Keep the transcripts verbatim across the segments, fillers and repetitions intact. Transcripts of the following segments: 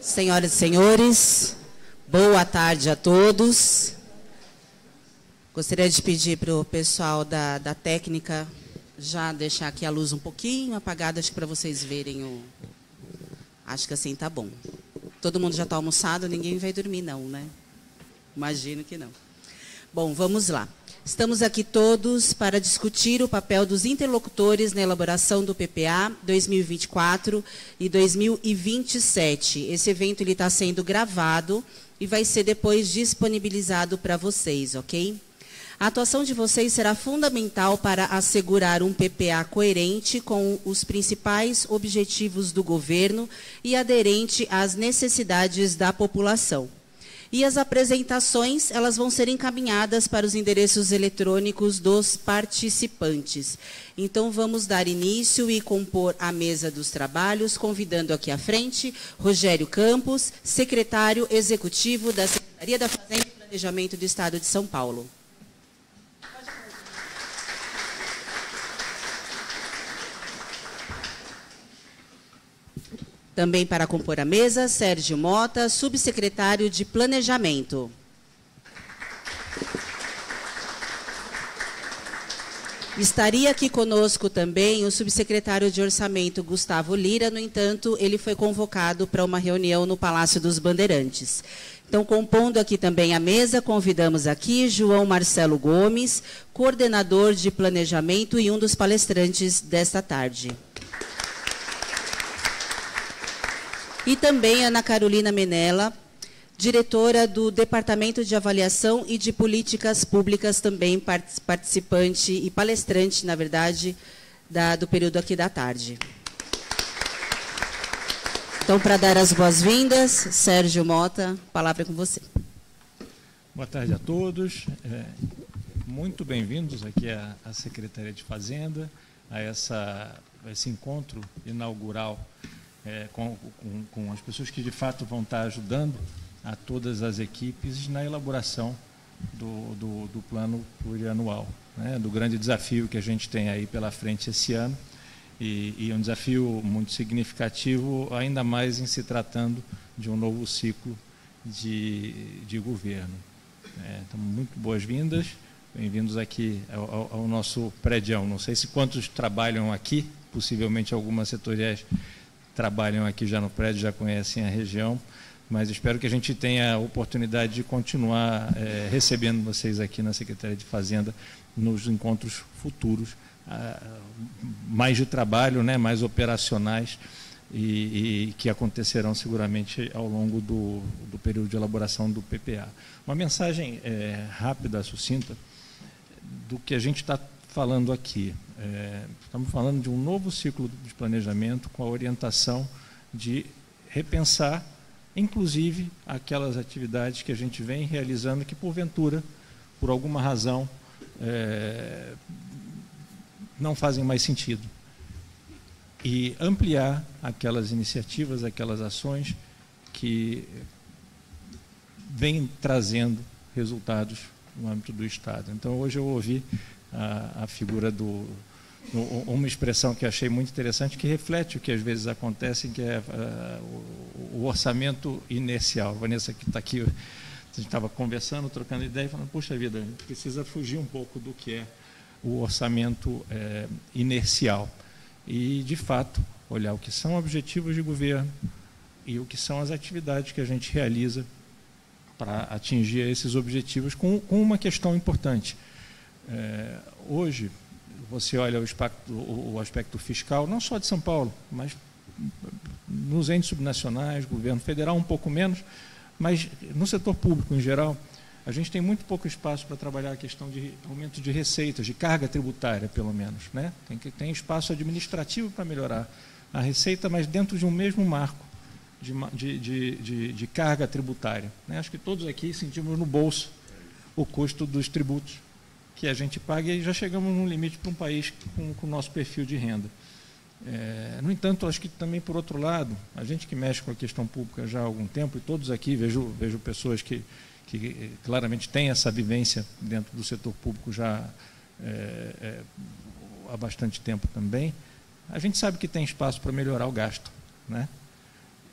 Senhoras e senhores, boa tarde a todos. Gostaria de pedir para o pessoal da, da técnica já deixar aqui a luz um pouquinho apagada, acho que para vocês verem o... Acho que assim tá bom. Todo mundo já está almoçado, ninguém vai dormir não, né? Imagino que não. Bom, vamos lá. Estamos aqui todos para discutir o papel dos interlocutores na elaboração do P P A dois mil e vinte e quatro e dois mil e vinte e sete. Esse evento está sendo gravado e vai ser depois disponibilizado para vocês, ok? A atuação de vocês será fundamental para assegurar um P P A coerente com os principais objetivos do governo e aderente às necessidades da população. E as apresentações, elas vão ser encaminhadas para os endereços eletrônicos dos participantes. Então, vamos dar início e compor a mesa dos trabalhos, convidando aqui à frente Rogério Campos, secretário executivo da Secretaria da Fazenda e Planejamento do Estado de São Paulo. Também para compor a mesa, Sérgio Mota, subsecretário de Planejamento. Estaria aqui conosco também o subsecretário de Orçamento, Gustavo Lira, no entanto, ele foi convocado para uma reunião no Palácio dos Bandeirantes. Então, compondo aqui também a mesa, convidamos aqui João Marcelo Gomes, coordenador de Planejamento e um dos palestrantes desta tarde. E também Ana Carolina Menella, diretora do Departamento de Avaliação e de Políticas Públicas, também participante e palestrante, na verdade, da, do período aqui da tarde. Então, para dar as boas-vindas, Sérgio Mota, a palavra é com você. Boa tarde a todos. É, muito bem-vindos aqui à, à Secretaria de Fazenda, a, essa, a esse encontro inaugural É, com, com, com as pessoas que, de fato, vão estar ajudando a todas as equipes na elaboração do, do, do plano plurianual, né, do grande desafio que a gente tem aí pela frente esse ano, e, e um desafio muito significativo, ainda mais em se tratando de um novo ciclo de, de governo. É, então, muito boas-vindas, bem-vindos aqui ao, ao nosso prédião. Não sei se quantos trabalham aqui, possivelmente algumas setoriais trabalham aqui já no prédio, já conhecem a região, mas espero que a gente tenha a oportunidade de continuar é, recebendo vocês aqui na Secretaria de Fazenda nos encontros futuros, ah, mais de trabalho, né, mais operacionais, e, e que acontecerão seguramente ao longo do, do período de elaboração do P P A. Uma mensagem é, rápida, sucinta, do que a gente está falando aqui. É, estamos falando de um novo ciclo de planejamento com a orientação de repensar, inclusive, aquelas atividades que a gente vem realizando que, porventura, por alguma razão, é, não fazem mais sentido. E ampliar aquelas iniciativas, aquelas ações que vêm trazendo resultados no âmbito do Estado. Então, hoje eu ouvi A, a figura do... uma expressão que achei muito interessante, que reflete o que às vezes acontece, que é uh, o, o orçamento inercial. A Vanessa, que está aqui, a gente estava conversando, trocando ideia, falando, puxa vida, a gente precisa fugir um pouco do que é o orçamento é, inercial. E, de fato, olhar o que são objetivos de governo e o que são as atividades que a gente realiza para atingir esses objetivos, com, com uma questão importante. É, hoje, você olha o aspecto, o aspecto fiscal, não só de São Paulo, mas nos entes subnacionais, governo federal um pouco menos, mas no setor público em geral, a gente tem muito pouco espaço para trabalhar a questão de aumento de receitas, de carga tributária, pelo menos, né? Tem, que, tem espaço administrativo para melhorar a receita, mas dentro de um mesmo marco de, de, de, de carga tributária, né? Acho que todos aqui sentimos no bolso o custo dos tributos que a gente paga, e já chegamos num limite para um país com, com o nosso perfil de renda. É, no entanto, acho que também, por outro lado, a gente que mexe com a questão pública já há algum tempo, e todos aqui, vejo, vejo pessoas que, que claramente têm essa vivência dentro do setor público já é, é, há bastante tempo também, a gente sabe que tem espaço para melhorar o gasto, né?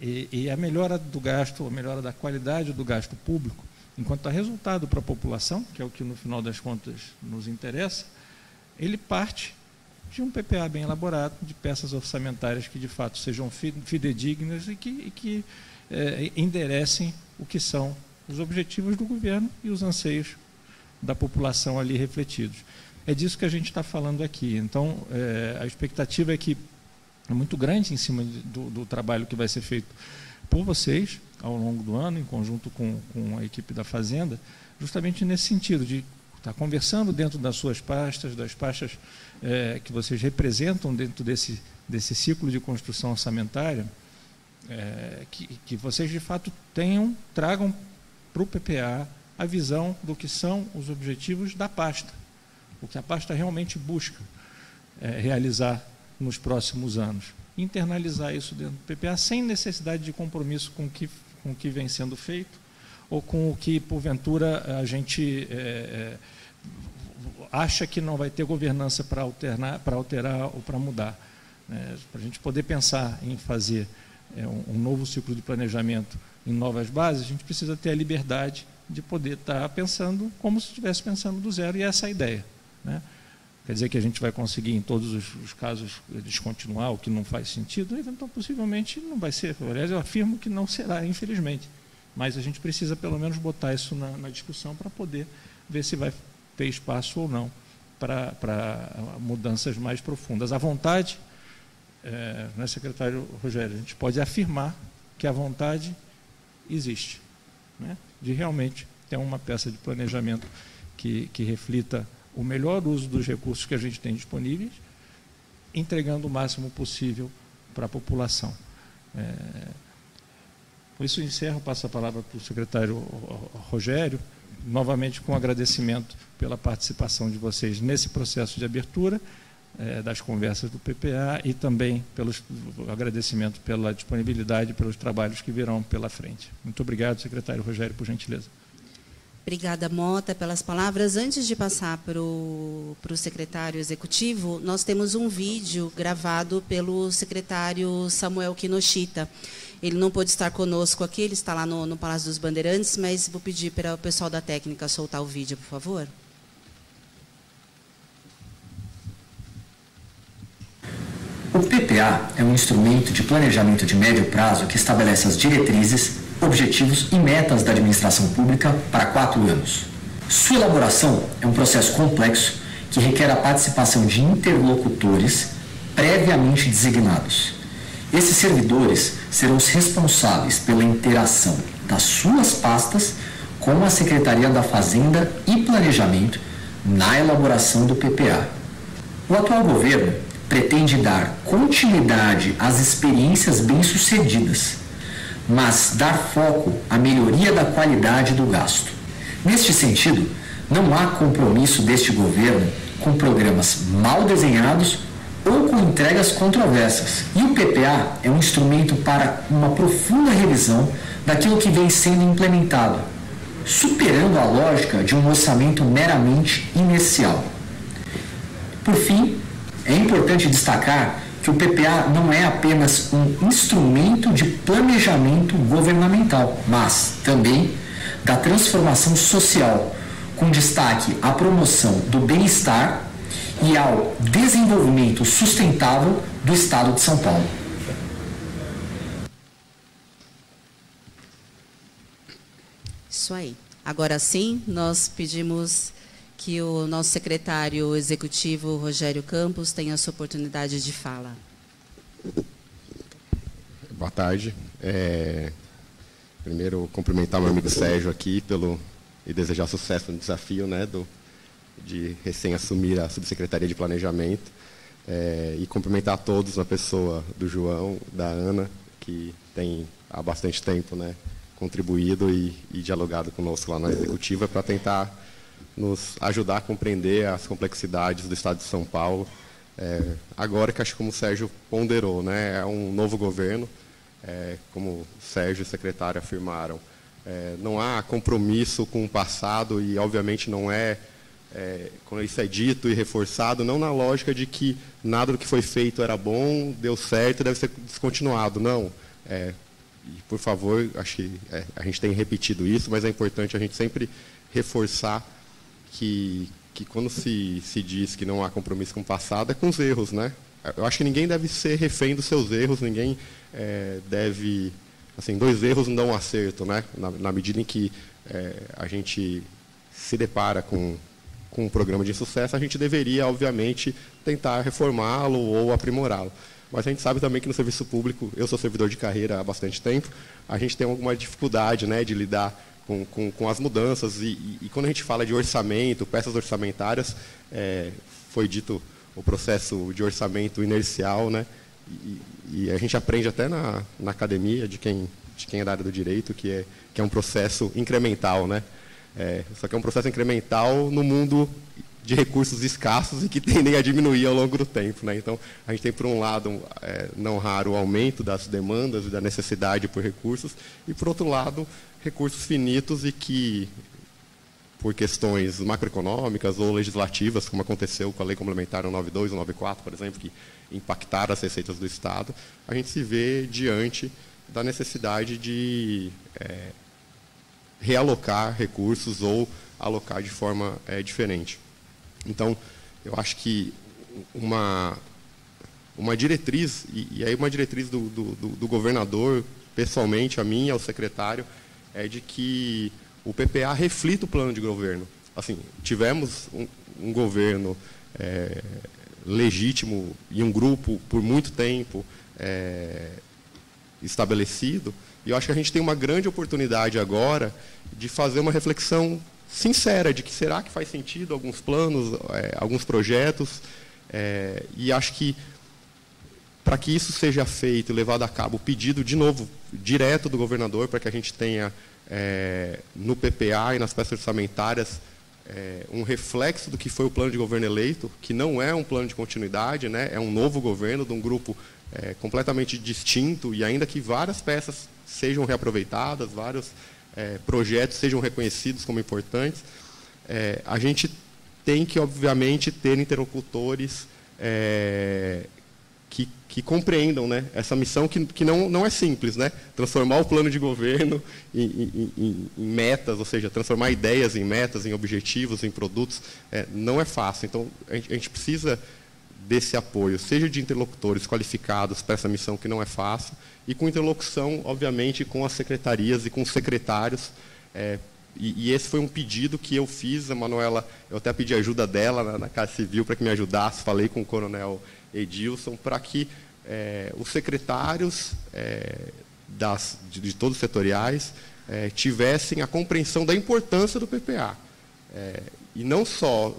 e, e a melhora do gasto, a melhora da qualidade do gasto público, enquanto a resultado para a população, que é o que no final das contas nos interessa, ele parte de um P P A bem elaborado, de peças orçamentárias que de fato sejam fidedignas e que, e que é, enderecem o que são os objetivos do governo e os anseios da população ali refletidos. É disso que a gente está falando aqui. Então, é, a expectativa é que é muito grande em cima de, do, do trabalho que vai ser feito por vocês ao longo do ano, em conjunto com, com a equipe da Fazenda, justamente nesse sentido de estar conversando dentro das suas pastas, das pastas é, que vocês representam dentro desse, desse ciclo de construção orçamentária, é, que, que vocês de fato tenham, tragam para o P P A a visão do que são os objetivos da pasta, o que a pasta realmente busca é, realizar nos próximos anos. Internalizar isso dentro do P P A sem necessidade de compromisso com o que, com o que vem sendo feito ou com o que, porventura, a gente é, é, acha que não vai ter governança para alternar, para alterar ou para mudar. É, para a gente poder pensar em fazer é, um, um novo ciclo de planejamento em novas bases, a gente precisa ter a liberdade de poder estar pensando como se estivesse pensando do zero, e essa é a ideia, né? Quer dizer que a gente vai conseguir, em todos os, os casos, descontinuar o que não faz sentido? Então, possivelmente, não vai ser. Aliás, eu afirmo que não será, infelizmente. Mas a gente precisa, pelo menos, botar isso na, na discussão para poder ver se vai ter espaço ou não para, para mudanças mais profundas. A vontade, é, né, secretário Rogério, a gente pode afirmar que a vontade existe, né, de realmente ter uma peça de planejamento que, que reflita o melhor uso dos recursos que a gente tem disponíveis, entregando o máximo possível para a população. É, por isso, encerro, passo a palavra para o secretário Rogério, novamente com agradecimento pela participação de vocês nesse processo de abertura é, das conversas do P P A e também pelos, agradecimento pela disponibilidade e pelos trabalhos que virão pela frente. Muito obrigado, secretário Rogério, por gentileza. Obrigada, Mota, pelas palavras. Antes de passar para o secretário executivo, nós temos um vídeo gravado pelo secretário Samuel Kinoshita. Ele não pôde estar conosco aqui, ele está lá no, no Palácio dos Bandeirantes, mas vou pedir para o pessoal da técnica soltar o vídeo, por favor. O P P A é um instrumento de planejamento de médio prazo que estabelece as diretrizes, objetivos e metas da administração pública para quatro anos. Sua elaboração é um processo complexo que requer a participação de interlocutores previamente designados. Esses servidores serão os responsáveis pela interação das suas pastas com a Secretaria da Fazenda e Planejamento na elaboração do P P A. O atual governo pretende dar continuidade às experiências bem-sucedidas, mas dar foco à melhoria da qualidade do gasto. Neste sentido, não há compromisso deste governo com programas mal desenhados ou com entregas controversas. E o P P A é um instrumento para uma profunda revisão daquilo que vem sendo implementado, superando a lógica de um orçamento meramente inicial. Por fim, é importante destacar que o P P A não é apenas um instrumento de planejamento governamental, mas também da transformação social, com destaque à promoção do bem-estar e ao desenvolvimento sustentável do Estado de São Paulo. Isso aí. Agora sim, nós pedimos que o nosso secretário executivo, Rogério Campos, tenha a sua oportunidade de fala. Boa tarde. É, primeiro, cumprimentar meu amigo Sérgio aqui pelo, e desejar sucesso no desafio, né, do, de recém-assumir a Subsecretaria de Planejamento. É, e cumprimentar a todos, na pessoa do João, da Ana, que tem há bastante tempo, né, contribuído e, e dialogado conosco lá na Executiva para tentar nos ajudar a compreender as complexidades do Estado de São Paulo. É, agora que acho que como o Sérgio ponderou, né, é um novo governo, é, como o Sérgio e o secretário afirmaram, é, não há compromisso com o passado e, obviamente, não é, é, quando isso é dito e reforçado, não na lógica de que nada do que foi feito era bom, deu certo e deve ser descontinuado, não. É, e, por favor, acho que é, a gente tem repetido isso, mas é importante a gente sempre reforçar que, que quando se, se diz que não há compromisso com o passado, é com os erros, né? Eu acho que ninguém deve ser refém dos seus erros, ninguém é, deve... Assim, dois erros não dão um acerto, né? Na, na medida em que é, a gente se depara com, com um programa de sucesso, a gente deveria, obviamente, tentar reformá-lo ou aprimorá-lo. Mas a gente sabe também que no serviço público, eu sou servidor de carreira há bastante tempo, a gente tem alguma dificuldade, né, de lidar com, com, com as mudanças. E, e, e quando a gente fala de orçamento, peças orçamentárias, é, foi dito o processo de orçamento inercial, né? E, e a gente aprende até na, na academia, de quem, de quem é da área do direito, que é, que é um processo incremental, né? É, só que é um processo incremental no mundo de recursos escassos e que tendem a diminuir ao longo do tempo, né? Então, a gente tem, por um lado, é, não raro, o aumento das demandas e da necessidade por recursos, e, por outro lado, recursos finitos e que, por questões macroeconômicas ou legislativas, como aconteceu com a Lei Complementar cento e noventa e dois e cento e noventa e quatro, por exemplo, que impactaram as receitas do Estado, a gente se vê diante da necessidade de é, realocar recursos ou alocar de forma é, diferente. Então, eu acho que uma, uma diretriz, e, e aí uma diretriz do, do, do governador, pessoalmente, a mim, ao secretário, é de que o P P A reflita o plano de governo. Assim, tivemos um, um governo é, legítimo e um grupo por muito tempo é, estabelecido, e eu acho que a gente tem uma grande oportunidade agora de fazer uma reflexão sincera de que será que faz sentido alguns planos, é, alguns projetos, é, e acho que para que isso seja feito, levado a cabo, o pedido, de novo, direto do governador, para que a gente tenha é, no P P A e nas peças orçamentárias é, um reflexo do que foi o plano de governo eleito, que não é um plano de continuidade, né, é um novo governo de um grupo é, completamente distinto, e ainda que várias peças sejam reaproveitadas, vários É, projetos sejam reconhecidos como importantes, é, a gente tem que, obviamente, ter interlocutores é, que, que compreendam, né, essa missão que, que não, não é simples, né? Transformar o plano de governo em, em, em, em metas, ou seja, transformar ideias em metas, em objetivos, em produtos, é, não é fácil. Então, a gente, a gente precisa desse apoio, seja de interlocutores qualificados para essa missão que não é fácil, e com interlocução, obviamente, com as secretarias e com os secretários. É, e, e esse foi um pedido que eu fiz, a Manuela, eu até pedi ajuda dela na, na Casa Civil para que me ajudasse, falei com o coronel Edilson, para que é, os secretários é, das, de, de todos os setoriais é, tivessem a compreensão da importância do P P A. É, e não só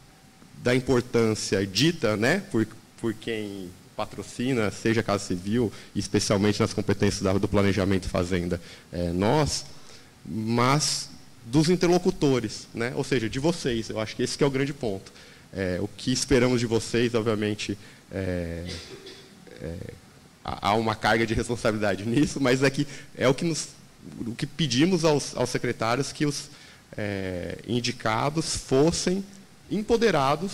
da importância dita, né, por, por quem patrocina, seja a Casa Civil, especialmente nas competências do planejamento e fazenda, é, nós, mas dos interlocutores, né, ou seja, de vocês. Eu acho que esse que é o grande ponto. É, o que esperamos de vocês, obviamente, é, é, há uma carga de responsabilidade nisso, mas é, que é o, que nos, o que pedimos aos, aos secretários, que os é, indicados fossem empoderados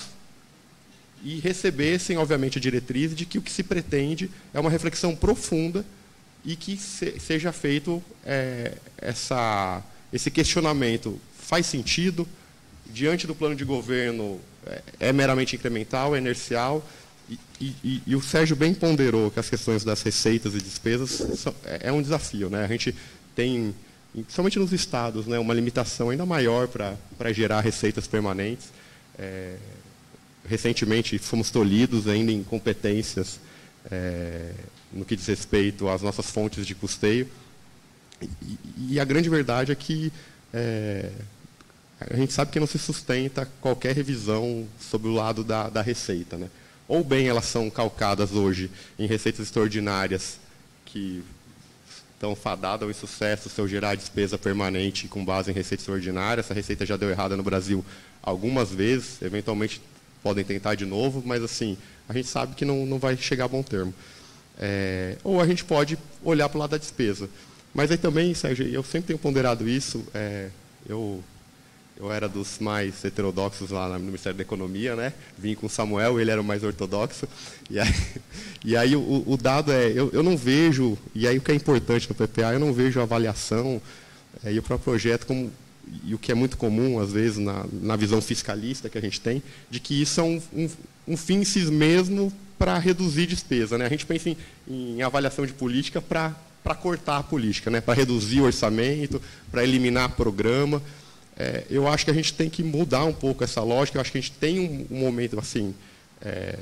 e recebessem, obviamente, a diretriz de que o que se pretende é uma reflexão profunda e que se, seja feito é, essa, esse questionamento. Faz sentido? Diante do plano de governo, é, é meramente incremental, é inercial? E, e, e o Sérgio bem ponderou que as questões das receitas e despesas são, é, é um desafio, né? A gente tem, principalmente nos estados, né, uma limitação ainda maior para para gerar receitas permanentes. É, recentemente fomos tolhidos ainda em competências é, no que diz respeito às nossas fontes de custeio, e, e a grande verdade é que é, a gente sabe que não se sustenta qualquer revisão sobre o lado da, da receita, né? Ou bem elas são calcadas hoje em receitas extraordinárias que estão fadadas ao insucesso se eu gerar despesa permanente com base em receita extraordinária. Essa receita já deu errada no Brasil algumas vezes, eventualmente podem tentar de novo, mas assim, a gente sabe que não, não vai chegar a bom termo. É, ou a gente pode olhar para o lado da despesa. Mas aí também, Sérgio, eu sempre tenho ponderado isso, é, eu Eu era dos mais heterodoxos lá no Ministério da Economia, né? Vim com o Samuel, ele era o mais ortodoxo. E aí, e aí o, o dado é, eu, eu não vejo, e aí o que é importante no P P A, eu não vejo a avaliação é, e o próprio projeto como, e o que é muito comum, às vezes, na, na visão fiscalista que a gente tem, de que isso é um, um, um fim em si mesmo para reduzir despesa, né? A gente pensa em, em avaliação de política para para cortar a política, né? Para reduzir o orçamento, para eliminar programa. É, eu acho que a gente tem que mudar um pouco essa lógica. Eu acho que a gente tem um, um momento assim, é,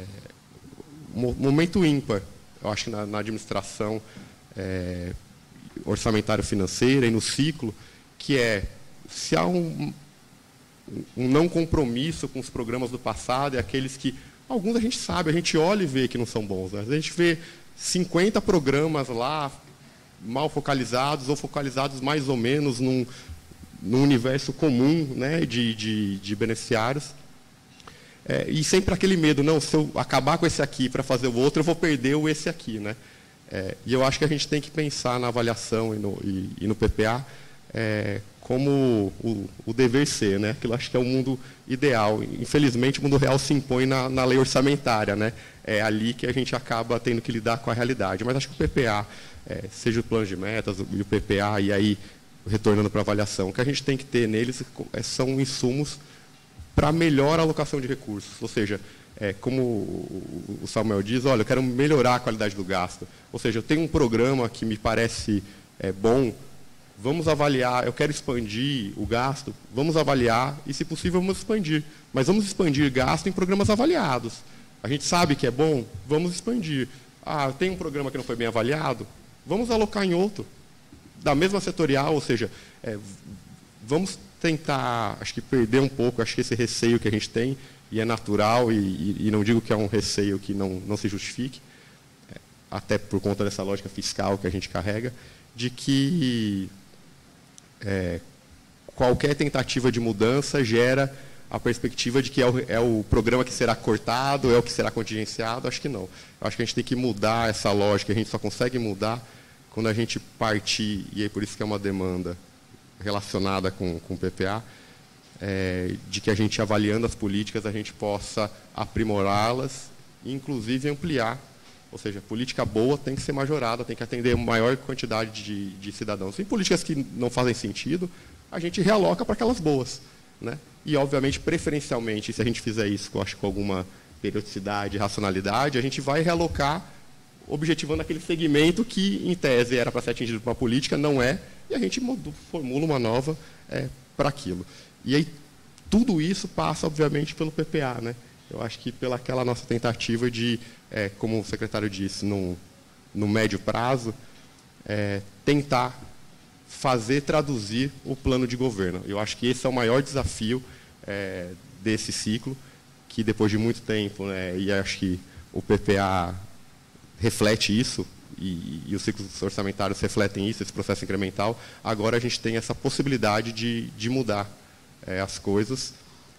um momento ímpar. Eu acho que na, na administração é, orçamentário-financeira e no ciclo, que é se há um, um não compromisso com os programas do passado e aqueles que alguns a gente sabe, a gente olha e vê que não são bons, né? A gente vê cinquenta programas lá mal focalizados ou focalizados mais ou menos num num universo comum, né, de, de, de beneficiários. É, e sempre aquele medo, não, se eu acabar com esse aqui para fazer o outro, eu vou perder o esse aqui. Né? É, e eu acho que a gente tem que pensar na avaliação e no, e, e no P P A é, como o, o dever ser. Né? Aquilo acho que é o mundo ideal. Infelizmente, o mundo real se impõe na, na lei orçamentária. Né? É ali que a gente acaba tendo que lidar com a realidade. Mas acho que o P P A, é, seja o plano de metas e o P P A, e aí retornando para a avaliação, o que a gente tem que ter neles são insumos para melhor alocação de recursos. Ou seja, é, como o Samuel diz, olha, eu quero melhorar a qualidade do gasto. Ou seja, eu tenho um programa que me parece é, bom, vamos avaliar, eu quero expandir o gasto, vamos avaliar e, se possível, vamos expandir. Mas vamos expandir gasto em programas avaliados. A gente sabe que é bom, vamos expandir. Ah, tem um programa que não foi bem avaliado, vamos alocar em outro. Da mesma setorial, ou seja, é, vamos tentar, acho que perder um pouco, acho que esse receio que a gente tem, e é natural, e, e, e não digo que é um receio que não, não se justifique, é, até por conta dessa lógica fiscal que a gente carrega, de que é, qualquer tentativa de mudança gera a perspectiva de que é o, é o programa que será cortado, é o que será contingenciado. Acho que não. Acho que a gente tem que mudar essa lógica, a gente só consegue mudar quando a gente partir, e é por isso que é uma demanda relacionada com, com o P P A, é, de que a gente, avaliando as políticas, a gente possa aprimorá-las e, inclusive, ampliar. Ou seja, política boa tem que ser majorada, tem que atender uma maior quantidade de, de cidadãos. Em políticas que não fazem sentido, a gente realoca para aquelas boas. Né? E, obviamente, preferencialmente, se a gente fizer isso, eu acho, com alguma periodicidade, racionalidade, a gente vai realocar objetivando aquele segmento que, em tese, era para ser atingido por uma política, não é, e a gente formula uma nova é, para aquilo. E aí, tudo isso passa, obviamente, pelo P P A. Né? Eu acho que pela aquela nossa tentativa de, é, como o secretário disse, no, no médio prazo, é, tentar fazer traduzir o plano de governo. Eu acho que esse é o maior desafio é, desse ciclo, que depois de muito tempo, né, e acho que o P P A reflete isso, e, e os ciclos orçamentários refletem isso, esse processo incremental, agora a gente tem essa possibilidade de, de mudar é, as coisas,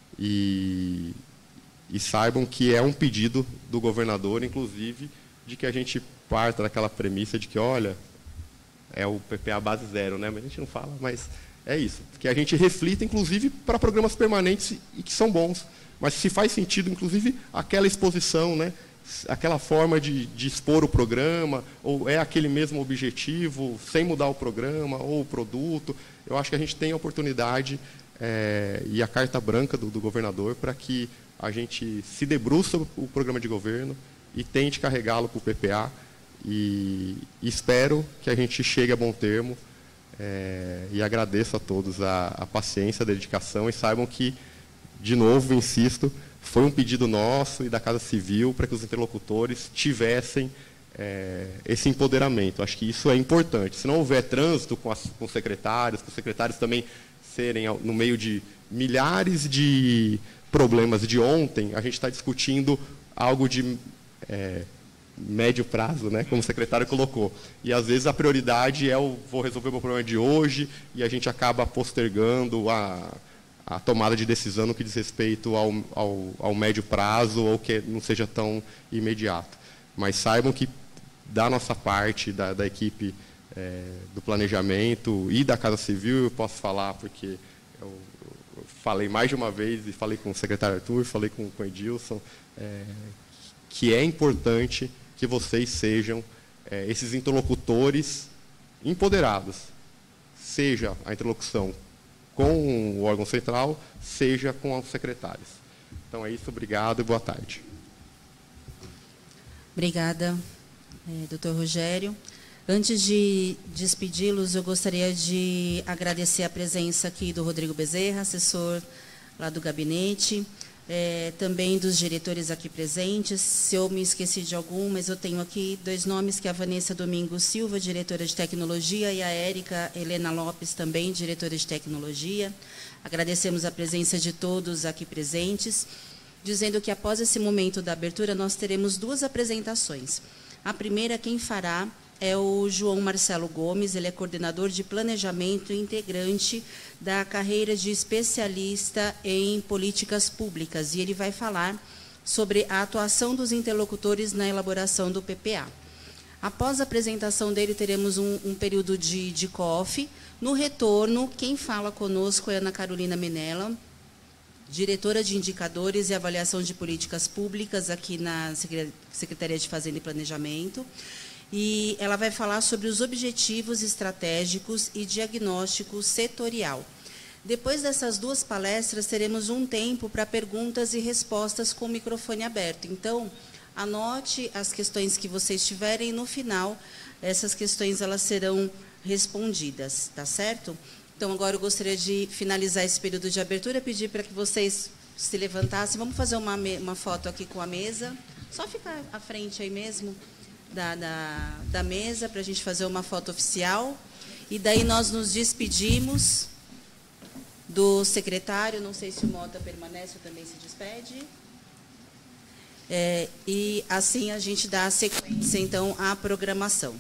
e, e saibam que é um pedido do governador, inclusive, de que a gente parta daquela premissa de que, olha, é o P P A base zero, né? Mas a gente não fala, mas é isso. Que a gente reflita, inclusive, para programas permanentes e que são bons, mas se faz sentido, inclusive, aquela exposição, né? Aquela forma de, de expor o programa, ou é aquele mesmo objetivo, sem mudar o programa ou o produto. Eu acho que a gente tem a oportunidade é, e a carta branca do, do governador para que a gente se debruça o programa de governo e tente carregá-lo para o P P A. E, e espero que a gente chegue a bom termo. É, e agradeço a todos a, a paciência, a dedicação, e saibam que, de novo, insisto, foi um pedido nosso e da Casa Civil para que os interlocutores tivessem é, esse empoderamento. Acho que isso é importante. Se não houver trânsito com, as, com os secretários, com os secretários também serem no meio de milhares de problemas de ontem, a gente está discutindo algo de é, médio prazo, né, como o secretário colocou. E, às vezes, a prioridade é o vou resolver o meu problema de hoje, e a gente acaba postergando a... a tomada de decisão no que diz respeito ao, ao, ao médio prazo ou que não seja tão imediato. Mas saibam que, da nossa parte, da, da equipe é, do planejamento e da Casa Civil, eu posso falar porque eu, eu falei mais de uma vez, e falei com o secretário Arthur, falei com, com o Edilson, é, que é importante que vocês sejam é, esses interlocutores empoderados, seja a interlocução com o órgão central, seja com os secretários. Então é isso, obrigado e boa tarde. Obrigada, é, doutor Rogério. Antes de despedi-los, eu gostaria de agradecer a presença aqui do Rodrigo Bezerra, assessor lá do gabinete, é, também dos diretores aqui presentes. Se eu me esqueci de algum, mas eu tenho aqui dois nomes, que é a Vanessa Domingos Silva, diretora de tecnologia, e a Érica Helena Lopes, também diretora de tecnologia. Agradecemos a presença de todos aqui presentes, dizendo que após esse momento da abertura, nós teremos duas apresentações. A primeira, quem fará é o João Marcelo Gomes, ele é coordenador de planejamento e integrante da carreira de especialista em políticas públicas, e ele vai falar sobre a atuação dos interlocutores na elaboração do P P A. Após a apresentação dele, teremos um, um período de, de coffee. No retorno, quem fala conosco é a Ana Carolina Menella, diretora de Indicadores e Avaliação de Políticas Públicas aqui na Secretaria de Fazenda e Planejamento. E ela vai falar sobre os objetivos estratégicos e diagnóstico setorial. Depois dessas duas palestras, teremos um tempo para perguntas e respostas com o microfone aberto. Então, anote as questões que vocês tiverem e, no final, essas questões elas serão respondidas, tá certo? Então, agora eu gostaria de finalizar esse período de abertura, pedir para que vocês se levantassem. Vamos fazer uma, uma foto aqui com a mesa. Só ficar à frente aí mesmo da, da, da mesa, para a gente fazer uma foto oficial. E daí nós nos despedimos do secretário. Não sei se o Mota permanece ou também se despede. É, e assim a gente dá a sequência, então, à programação.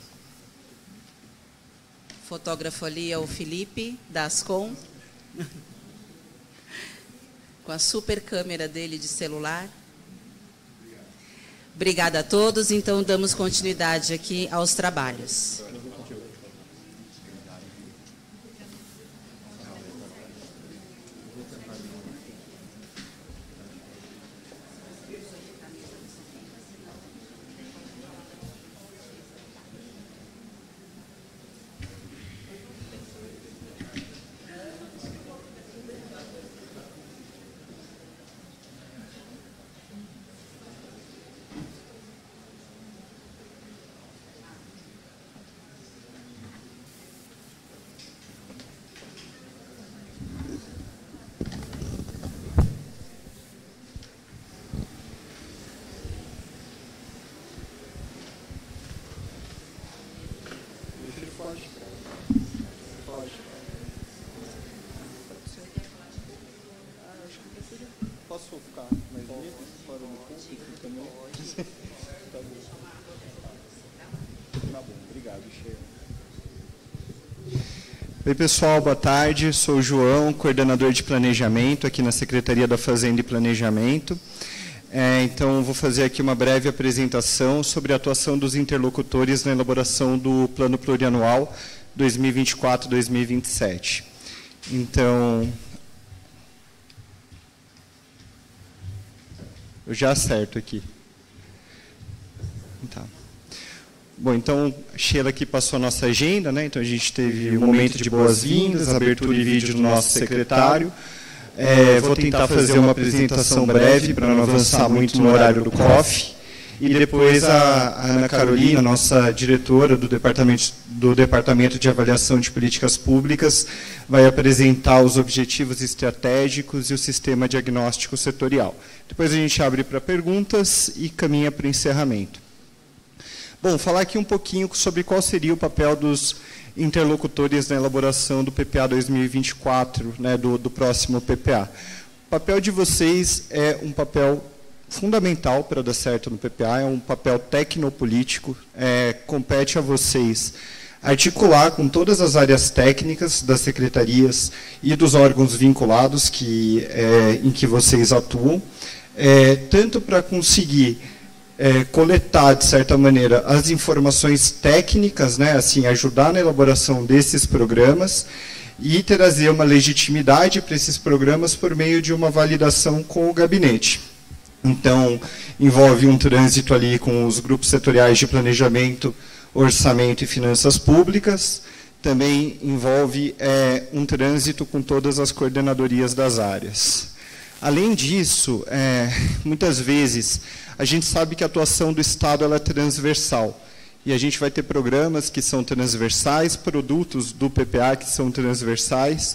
O fotógrafo ali é o Felipe, da Ascom, com a super câmera dele de celular. Obrigada a todos. Então, damos continuidade aqui aos trabalhos. Oi, pessoal, boa tarde. Sou o João, coordenador de planejamento aqui na Secretaria da Fazenda e Planejamento. É, então, vou fazer aqui uma breve apresentação sobre a atuação dos interlocutores na elaboração do Plano Plurianual dois mil e vinte e quatro a dois mil e vinte e sete. Então, eu já acerto aqui. Tá. Bom, então, a Sheila aqui passou a nossa agenda, né? Então, a gente teve um momento de boas-vindas, abertura e vídeo do nosso secretário. É, vou tentar fazer uma apresentação breve para não avançar muito no horário do C O F. E depois a, a Ana Carolina, nossa diretora do departamento, do Departamento de Avaliação de Políticas Públicas, vai apresentar os objetivos estratégicos e o sistema diagnóstico setorial. Depois a gente abre para perguntas e caminha para o encerramento. Bom, falar aqui um pouquinho sobre qual seria o papel dos interlocutores na elaboração do P P A dois mil e vinte e quatro, né, do, do próximo P P A. O papel de vocês é um papel fundamental para dar certo no P P A, é um papel tecnopolítico, é, compete a vocês articular com todas as áreas técnicas das secretarias e dos órgãos vinculados que, é, em que vocês atuam, é, tanto para conseguir É, coletar, de certa maneira, as informações técnicas, né, assim, ajudar na elaboração desses programas, e trazer uma legitimidade para esses programas por meio de uma validação com o gabinete. Então, envolve um trânsito ali com os grupos setoriais de planejamento, orçamento e finanças públicas. Também envolve é, um trânsito com todas as coordenadorias das áreas. Além disso, é, muitas vezes, a gente sabe que a atuação do Estado ela é transversal. E a gente vai ter programas que são transversais, produtos do P P A que são transversais,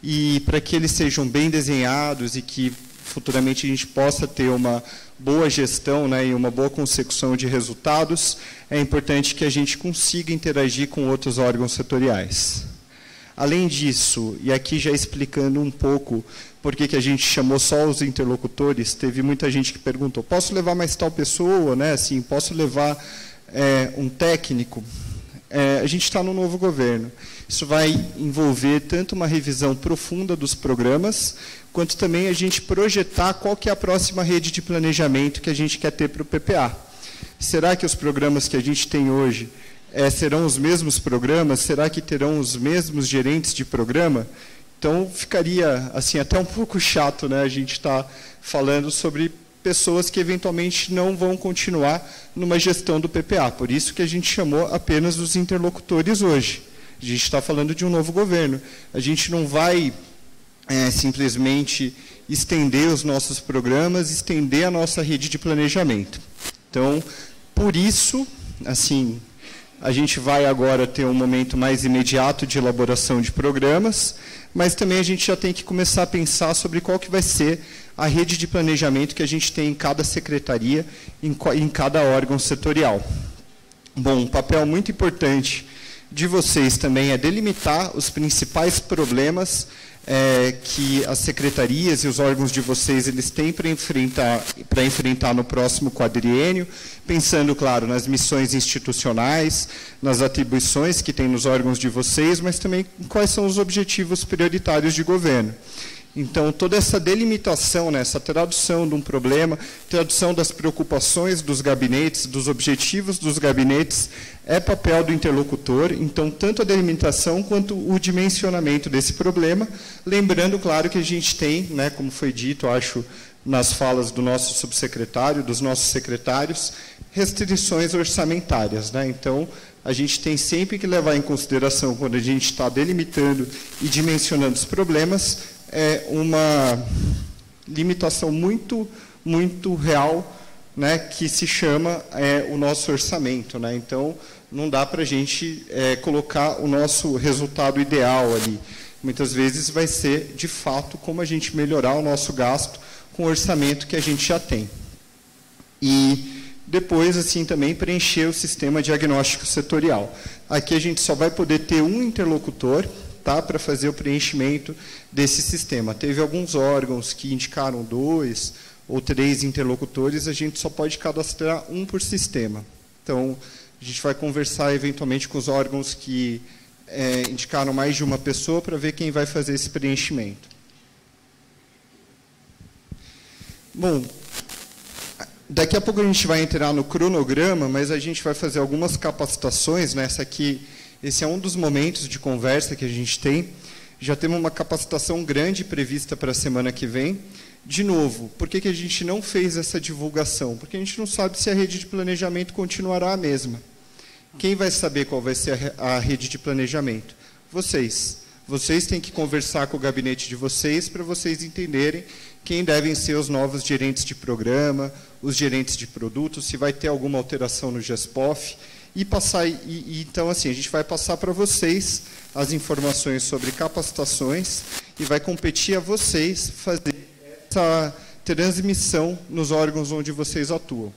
e para que eles sejam bem desenhados e que futuramente a gente possa ter uma boa gestão, né, e uma boa consecução de resultados, é importante que a gente consiga interagir com outros órgãos setoriais. Além disso, e aqui já explicando um pouco por que que a gente chamou só os interlocutores, teve muita gente que perguntou, posso levar mais tal pessoa, né, assim, posso levar é, um técnico? É, a gente está no novo governo. Isso vai envolver tanto uma revisão profunda dos programas, quanto também a gente projetar qual que é a próxima rede de planejamento que a gente quer ter para o P P A. Será que os programas que a gente tem hoje é, serão os mesmos programas? Será que terão os mesmos gerentes de programa? Então, ficaria assim até um pouco chato, né, a gente estar tá falando sobre pessoas que eventualmente não vão continuar numa gestão do P P A. Por isso que a gente chamou apenas os interlocutores hoje. A gente está falando de um novo governo. A gente não vai é, simplesmente estender os nossos programas, estender a nossa rede de planejamento. Então, por isso, assim, a gente vai agora ter um momento mais imediato de elaboração de programas, mas também a gente já tem que começar a pensar sobre qual que vai ser a rede de planejamento que a gente tem em cada secretaria, em, em cada órgão setorial. Bom, um papel muito importante de vocês também é delimitar os principais problemas é, que as secretarias e os órgãos de vocês eles têm para enfrentar, para enfrentar no próximo quadriênio, pensando, claro, nas missões institucionais, nas atribuições que tem nos órgãos de vocês, mas também quais são os objetivos prioritários de governo. Então, toda essa delimitação, né, essa tradução de um problema, tradução das preocupações dos gabinetes, dos objetivos dos gabinetes, é papel do interlocutor. Então, tanto a delimitação quanto o dimensionamento desse problema, lembrando, claro, que a gente tem, né, como foi dito, acho, nas falas do nosso subsecretário, dos nossos secretários, restrições orçamentárias, né? Então, a gente tem sempre que levar em consideração, quando a gente está delimitando e dimensionando os problemas, é uma limitação muito, muito real, né, que se chama é, o nosso orçamento, né? Então, não dá para a gente é, colocar o nosso resultado ideal ali. Muitas vezes vai ser, de fato, como a gente melhorar o nosso gasto com o orçamento que a gente já tem. E depois, assim, também preencher o sistema diagnóstico setorial. Aqui a gente só vai poder ter um interlocutor, tá, para fazer o preenchimento desse sistema. Teve alguns órgãos que indicaram dois ou três interlocutores, a gente só pode cadastrar um por sistema. Então, a gente vai conversar eventualmente com os órgãos que é, indicaram mais de uma pessoa para ver quem vai fazer esse preenchimento. Bom, daqui a pouco a gente vai entrar no cronograma, mas a gente vai fazer algumas capacitações, né? Essa aqui, esse é um dos momentos de conversa que a gente tem. Já temos uma capacitação grande prevista para a semana que vem. De novo, por que que a gente não fez essa divulgação? Porque a gente não sabe se a rede de planejamento continuará a mesma. Quem vai saber qual vai ser a rede de planejamento? Vocês. Vocês têm que conversar com o gabinete de vocês para vocês entenderem quem devem ser os novos gerentes de programa, os gerentes de produtos, se vai ter alguma alteração no GESPOF, e passar, e, e, então assim, a gente vai passar para vocês as informações sobre capacitações e vai competir a vocês fazer essa transmissão nos órgãos onde vocês atuam.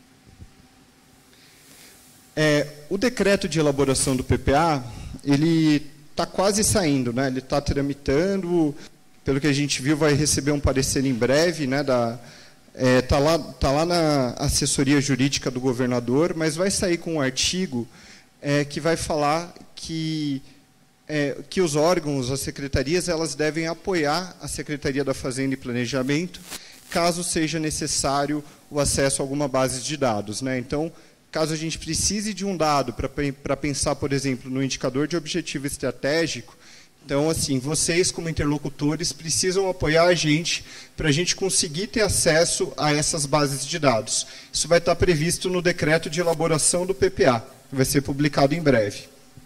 É, o decreto de elaboração do P P A, ele está quase saindo, né? Ele está tramitando, pelo que a gente viu, vai receber um parecer em breve, né? Da, é, tá lá, tá lá na assessoria jurídica do governador, mas vai sair com um artigo é, que vai falar que é, que os órgãos, as secretarias, elas devem apoiar a Secretaria da Fazenda e Planejamento, caso seja necessário o acesso a alguma base de dados, né? Então, caso a gente precise de um dado para pensar, por exemplo, no indicador de objetivo estratégico, Então, assim, vocês como interlocutores precisam apoiar a gente para a gente conseguir ter acesso a essas bases de dados. Isso vai estar previsto no decreto de elaboração do P P A, que vai ser publicado em breve.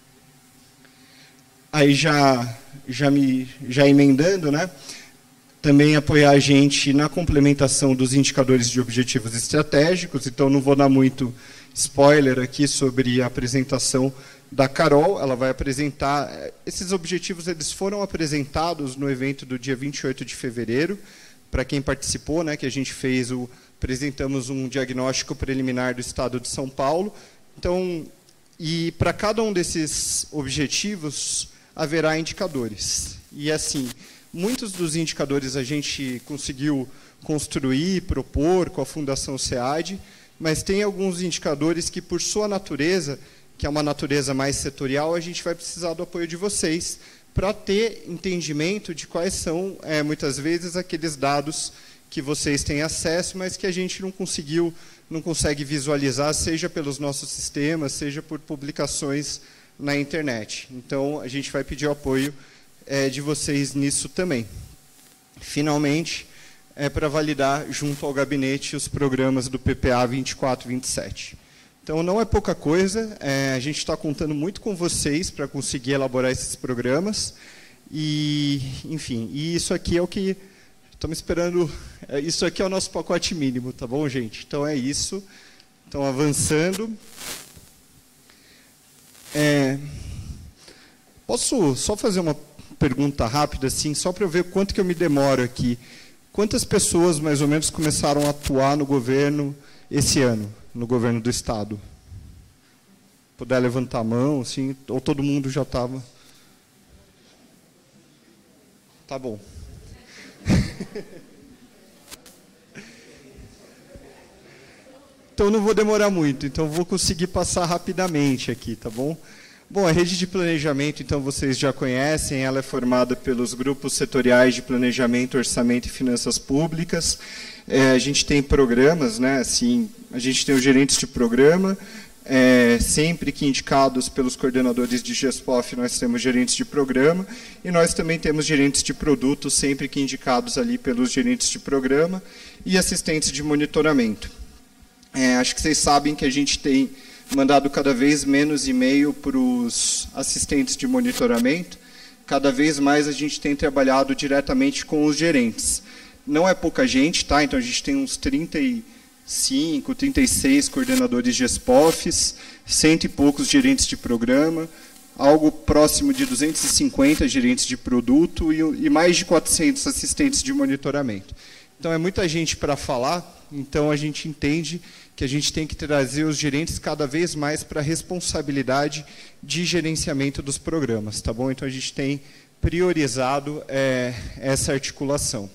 Aí já, já, me, já emendando, né? Também apoiar a gente na complementação dos indicadores de objetivos estratégicos, então não vou dar muito spoiler aqui sobre a apresentação da Carol. Ela vai apresentar, esses objetivos eles foram apresentados no evento do dia vinte e oito de fevereiro, para quem participou, né, que a gente fez, o, apresentamos um diagnóstico preliminar do Estado de São Paulo. Então, e para cada um desses objetivos haverá indicadores. E assim, muitos dos indicadores a gente conseguiu construir, propor com a Fundação SEAD, mas tem alguns indicadores que, por sua natureza, que é uma natureza mais setorial, a gente vai precisar do apoio de vocês para ter entendimento de quais são, é, muitas vezes, aqueles dados que vocês têm acesso, mas que a gente não conseguiu, não consegue visualizar, seja pelos nossos sistemas, seja por publicações na internet. Então, a gente vai pedir o apoio é, de vocês nisso também. Finalmente, é para validar junto ao gabinete os programas do P P A vinte e quatro vinte e sete. Então, não é pouca coisa, é, a gente está contando muito com vocês para conseguir elaborar esses programas, e, enfim, e isso aqui é o que estamos esperando, é, isso aqui é o nosso pacote mínimo, tá bom, gente? Então, é isso, então, avançando. É, posso só fazer uma pergunta rápida, assim, só para eu ver quanto que eu me demoro aqui. Quantas pessoas, mais ou menos, começaram a atuar no governo esse ano? No governo do Estado? Puder levantar a mão, assim, ou todo mundo já estava? Tá bom. Então, não vou demorar muito, então vou conseguir passar rapidamente aqui, tá bom? Bom, a rede de planejamento, então, vocês já conhecem, ela é formada pelos grupos setoriais de planejamento, orçamento e finanças públicas. É, a gente tem programas, né, assim, a gente tem os gerentes de programa, é, sempre que indicados pelos coordenadores de GESPOF, nós temos gerentes de programa, e nós também temos gerentes de produto, sempre que indicados ali pelos gerentes de programa, e assistentes de monitoramento. É, acho que vocês sabem que a gente tem mandado cada vez menos e-mail para os assistentes de monitoramento, cada vez mais a gente tem trabalhado diretamente com os gerentes. Não é pouca gente, tá? Então a gente tem uns trinta e cinco, trinta e seis coordenadores de GESPOFs, cento e poucos gerentes de programa, algo próximo de duzentos e cinquenta gerentes de produto e, e mais de quatrocentos assistentes de monitoramento. Então é muita gente para falar, então a gente entende que a gente tem que trazer os gerentes cada vez mais para a responsabilidade de gerenciamento dos programas, tá bom? Então a gente tem priorizado é, essa articulação.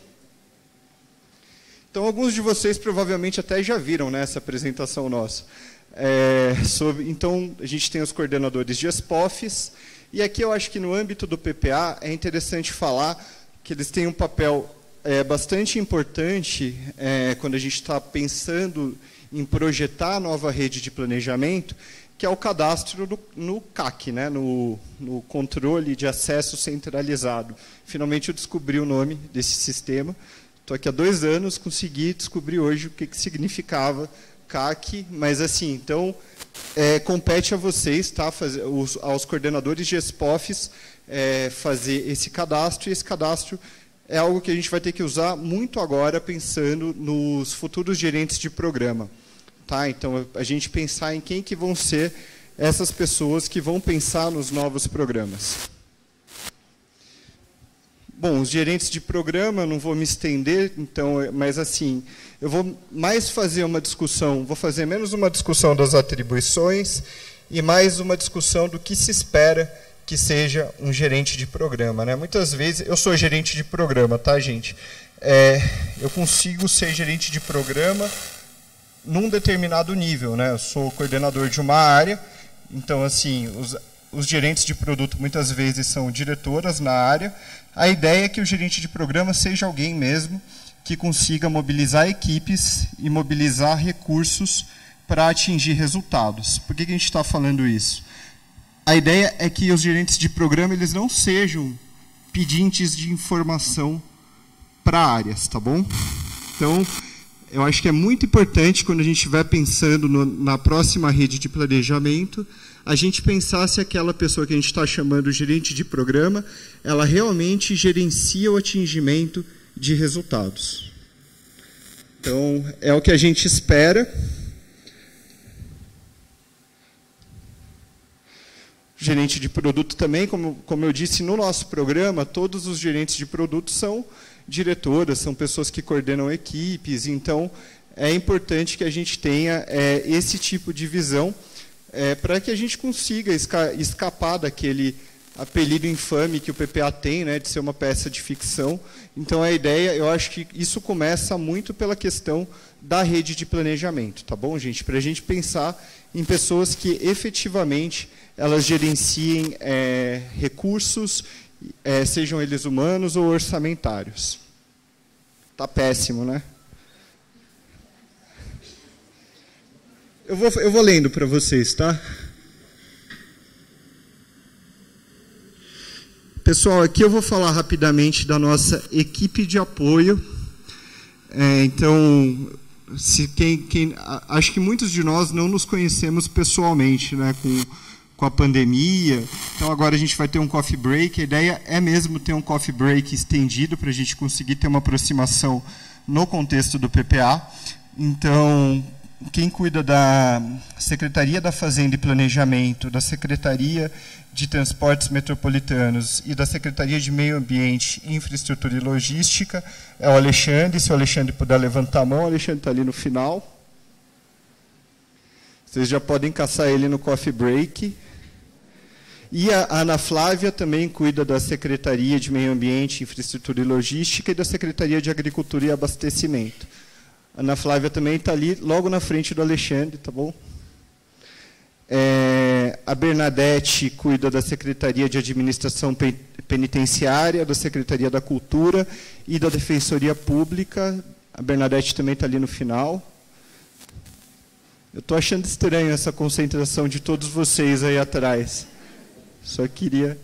Então, alguns de vocês provavelmente até já viram, né, essa apresentação nossa. É, sobre, então, a gente tem os coordenadores de GESPOFs, e aqui eu acho que no âmbito do P P A é interessante falar que eles têm um papel é, bastante importante é, quando a gente está pensando em projetar a nova rede de planejamento, que é o cadastro do, no C A C, né, no, no Controle de Acesso Centralizado. Finalmente eu descobri o nome desse sistema. Estou aqui há dois anos, consegui descobrir hoje o que, que significava C A C, mas assim, então, é, compete a vocês, tá, fazer, os, aos coordenadores de GESPOFs, é, fazer esse cadastro, e esse cadastro é algo que a gente vai ter que usar muito agora, pensando nos futuros gerentes de programa. Tá? Então, a gente pensar em quem que vão ser essas pessoas que vão pensar nos novos programas. Bom, os gerentes de programa, não vou me estender, então, mas assim, eu vou mais fazer uma discussão, vou fazer menos uma discussão das atribuições e mais uma discussão do que se espera que seja um gerente de programa, né? Muitas vezes, eu sou gerente de programa, tá, gente? É, eu consigo ser gerente de programa num determinado nível, né? Eu sou coordenador de uma área, então, assim, os, os gerentes de produto muitas vezes são diretoras na área. A ideia é que o gerente de programa seja alguém mesmo que consiga mobilizar equipes e mobilizar recursos para atingir resultados. Por que que a gente está falando isso? A ideia é que os gerentes de programa eles não sejam pedintes de informação para áreas, tá bom? Então, eu acho que é muito importante, quando a gente estiver pensando no, na próxima rede de planejamento, a gente pensar se aquela pessoa que a gente está chamando gerente de programa, ela realmente gerencia o atingimento de resultados. Então, é o que a gente espera. Gerente de produto também, como, como eu disse, no nosso programa, todos os gerentes de produto são diretoras, são pessoas que coordenam equipes, então é importante que a gente tenha é, esse tipo de visão é, para que a gente consiga esca escapar daquele apelido infame que o P P A tem, né, de ser uma peça de ficção. Então a ideia, eu acho que isso começa muito pela questão da rede de planejamento, tá bom, gente? Para a gente pensar em pessoas que efetivamente elas gerenciem é, recursos, é, sejam eles humanos ou orçamentários. Tá péssimo, né? Eu vou, eu vou lendo para vocês, tá? Pessoal, aqui eu vou falar rapidamente da nossa equipe de apoio. É, então, se quem, quem, acho que muitos de nós não nos conhecemos pessoalmente, né, com, com a pandemia. Então, agora a gente vai ter um coffee break. A ideia é mesmo ter um coffee break estendido para a gente conseguir ter uma aproximação no contexto do P P A. Então, quem cuida da Secretaria da Fazenda e Planejamento, da Secretaria de Transportes Metropolitanos e da Secretaria de Meio Ambiente, Infraestrutura e Logística é o Alexandre. Se o Alexandre puder levantar a mão, o Alexandre está ali no final. Vocês já podem caçar ele no coffee break. E a Ana Flávia também cuida da Secretaria de Meio Ambiente, Infraestrutura e Logística e da Secretaria de Agricultura e Abastecimento. A Ana Flávia também está ali, logo na frente do Alexandre, tá bom? É, a Bernadette cuida da Secretaria de Administração Penitenciária, da Secretaria da Cultura e da Defensoria Pública. A Bernadette também está ali no final. Eu estou achando estranho essa concentração de todos vocês aí atrás. Só queria...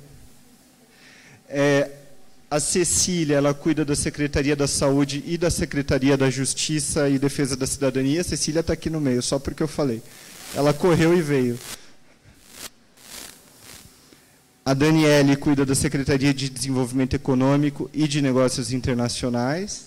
É, a Cecília, ela cuida da Secretaria da Saúde e da Secretaria da Justiça e Defesa da Cidadania. A Cecília está aqui no meio, só porque eu falei. Ela correu e veio. A Daniele cuida da Secretaria de Desenvolvimento Econômico e de Negócios Internacionais.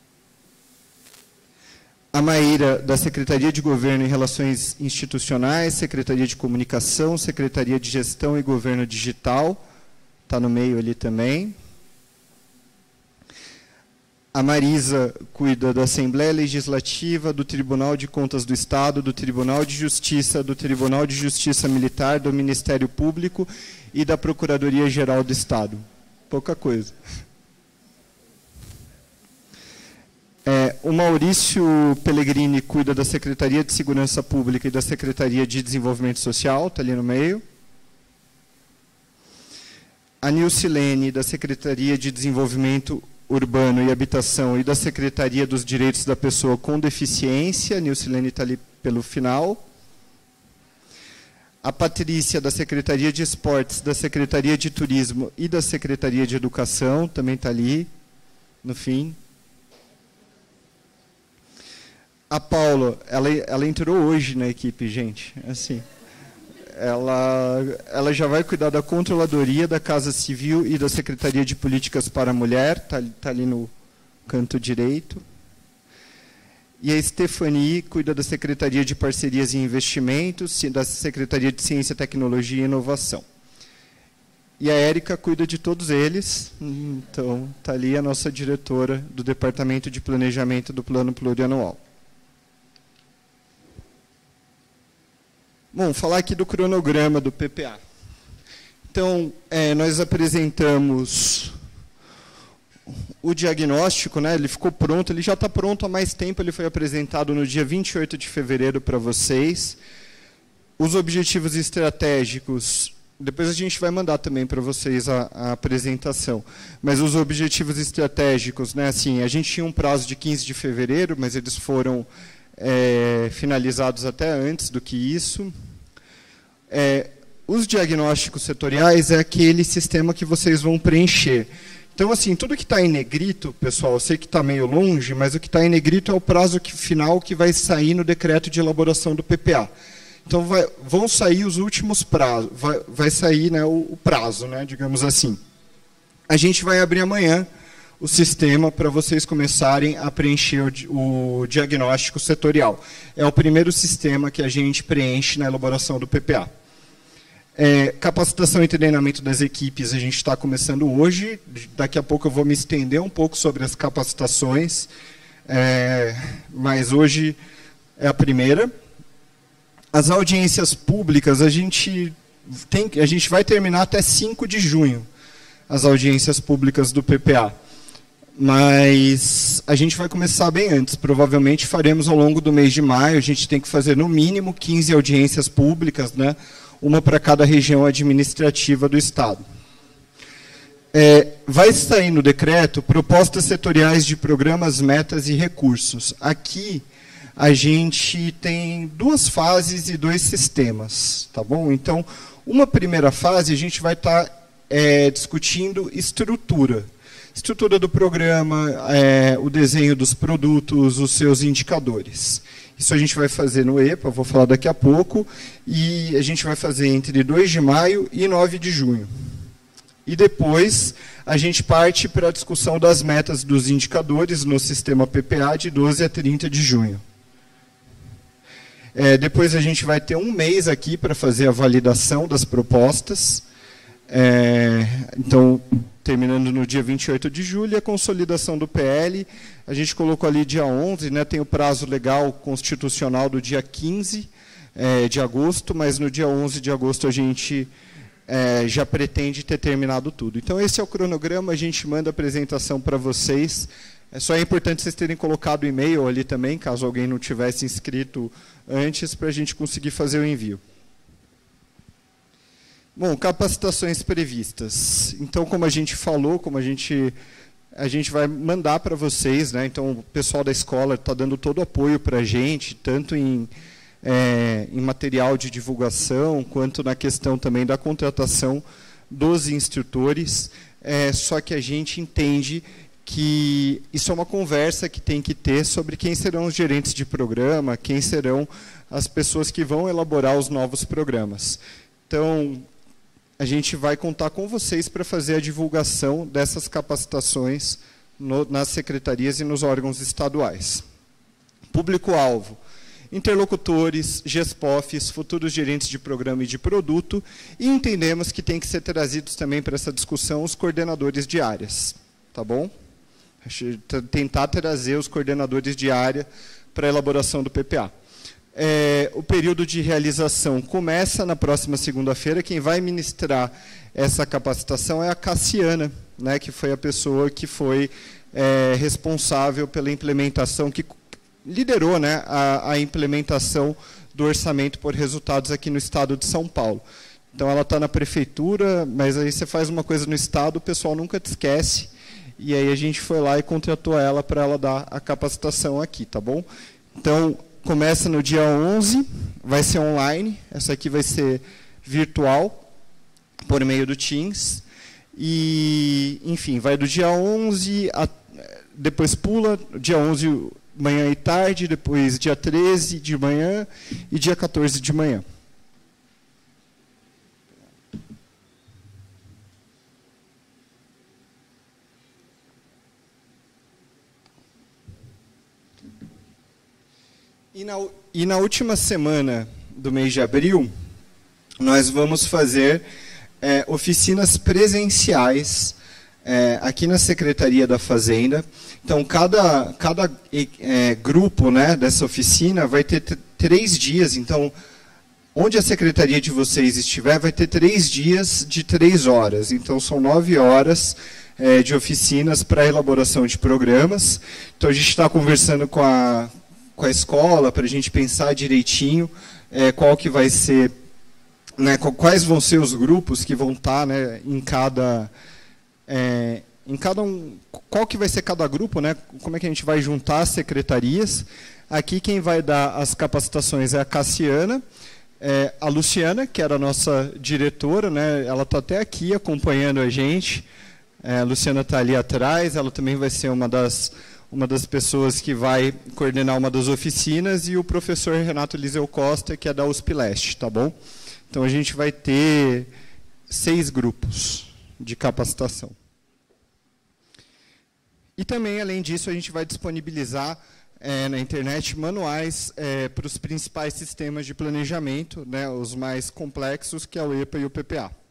A Maíra, da Secretaria de Governo e Relações Institucionais, Secretaria de Comunicação, Secretaria de Gestão e Governo Digital, está no meio ali também. A Marisa cuida da Assembleia Legislativa, do Tribunal de Contas do Estado, do Tribunal de Justiça, do Tribunal de Justiça Militar, do Ministério Público e da Procuradoria-Geral do Estado. Pouca coisa. É, o Maurício Pellegrini cuida da Secretaria de Segurança Pública e da Secretaria de Desenvolvimento Social, está ali no meio. A Nilcilene, da Secretaria de Desenvolvimento Urbano e Habitação e da Secretaria dos Direitos da Pessoa com Deficiência. A Nilcilene está ali pelo final. A Patrícia, da Secretaria de Esportes, da Secretaria de Turismo e da Secretaria de Educação, também está ali, no fim. A Paula, ela, ela entrou hoje na equipe, gente. Assim, ela, ela já vai cuidar da Controladoria, da Casa Civil e da Secretaria de Políticas para a Mulher, está tá ali no canto direito. E a Stephanie cuida da Secretaria de Parcerias e Investimentos, da Secretaria de Ciência, Tecnologia e Inovação. E a Érica cuida de todos eles, então está ali a nossa diretora do Departamento de Planejamento do Plano Plurianual. Bom, falar aqui do cronograma do P P A. Então, é, nós apresentamos o diagnóstico, né, ele ficou pronto, ele já está pronto há mais tempo, ele foi apresentado no dia vinte e oito de fevereiro para vocês. Os objetivos estratégicos, depois a gente vai mandar também para vocês a, a apresentação, mas os objetivos estratégicos, né, assim, a gente tinha um prazo de quinze de fevereiro, mas eles foram é, finalizados até antes do que isso. É, os diagnósticos setoriais é aquele sistema que vocês vão preencher. Então, assim, tudo que está em negrito, pessoal, eu sei que está meio longe, mas o que está em negrito é o prazo que, final que vai sair no decreto de elaboração do P P A. Então, vai, vão sair os últimos prazos, vai, vai sair, né, o, o prazo, né, digamos assim. A gente vai abrir amanhã o sistema para vocês começarem a preencher o, o diagnóstico setorial. É o primeiro sistema que a gente preenche na elaboração do P P A. É, capacitação e treinamento das equipes a gente está começando hoje. Daqui a pouco eu vou me estender um pouco sobre as capacitações, é, mas hoje é a primeira. As audiências públicas, a gente, tem, a gente vai terminar até cinco de junho, as audiências públicas do P P A. Mas a gente vai começar bem antes, provavelmente faremos ao longo do mês de maio, a gente tem que fazer no mínimo quinze audiências públicas, né? Uma para cada região administrativa do Estado. É, vai sair no decreto propostas setoriais de programas, metas e recursos. Aqui a gente tem duas fases e dois sistemas, tá bom? Então, uma primeira fase a gente vai estar tá, é, discutindo estrutura. Estrutura do programa, é, o desenho dos produtos, os seus indicadores. Isso a gente vai fazer no E P A, vou falar daqui a pouco, e a gente vai fazer entre dois de maio e nove de junho. E depois a gente parte para a discussão das metas dos indicadores no sistema P P A de doze a trinta de junho. É, depois a gente vai ter um mês aqui para fazer a validação das propostas. É, então, terminando no dia vinte e oito de julho, a consolidação do P L, a gente colocou ali dia onze, né, tem o prazo legal constitucional do dia quinze é, de agosto, mas no dia onze de agosto a gente é, já pretende ter terminado tudo. Então, esse é o cronograma, a gente manda a apresentação para vocês. É só é importante vocês terem colocado o e-mail ali também, caso alguém não tivesse inscrito antes, para a gente conseguir fazer o envio. Bom, capacitações previstas. Então, como a gente falou, como a gente, a gente vai mandar para vocês, né? Então, o pessoal da escola está dando todo o apoio para a gente, tanto em, é, em material de divulgação, quanto na questão também da contratação dos instrutores. É, só que a gente entende que isso é uma conversa que tem que ter sobre quem serão os gerentes de programa, quem serão as pessoas que vão elaborar os novos programas. Então, a gente vai contar com vocês para fazer a divulgação dessas capacitações no, nas secretarias e nos órgãos estaduais. Público-alvo: interlocutores, GESPOFs, futuros gerentes de programa e de produto, e entendemos que tem que ser trazidos também para essa discussão os coordenadores de áreas. Tá bom? Tentar trazer os coordenadores de área para a elaboração do P P A. É, o período de realização começa na próxima segunda-feira. Quem vai ministrar essa capacitação é a Cassiana, né, que foi a pessoa que foi é, responsável pela implementação, que liderou, né, a, a implementação do orçamento por resultados aqui no estado de São Paulo. Então, ela está na prefeitura, mas aí você faz uma coisa no estado, o pessoal nunca te esquece, e aí a gente foi lá e contratou ela para ela dar a capacitação aqui, tá bom? Então, começa no dia onze, vai ser online, essa aqui vai ser virtual, por meio do Teams, e, enfim, vai do dia onze, a, depois pula, dia onze manhã e tarde, depois dia treze de manhã e dia quatorze de manhã. E na, e na última semana do mês de abril, nós vamos fazer é, oficinas presenciais é, aqui na Secretaria da Fazenda. Então, cada, cada é, grupo, né, dessa oficina vai ter três dias. Então, onde a secretaria de vocês estiver, vai ter três dias de três horas. Então, são nove horas é, de oficinas para elaboração de programas. Então, a gente está conversando com a... com a escola, para a gente pensar direitinho é, qual que vai ser, né, quais vão ser os grupos que vão estar, né, em cada, é, em cada um, qual que vai ser cada grupo, né, como é que a gente vai juntar as secretarias. Aqui quem vai dar as capacitações é a Cassiana, É, a Luciana, que era a nossa diretora, né, ela está até aqui acompanhando a gente. É, a Luciana está ali atrás, ela também vai ser uma das, uma das pessoas que vai coordenar uma das oficinas, e o professor Renato Eliseu Costa, que é da U S P Leste, tá bom? Então, a gente vai ter seis grupos de capacitação. E também, além disso, a gente vai disponibilizar é, na internet manuais é, para os principais sistemas de planejamento, né, os mais complexos, que é o E P A e o P P A.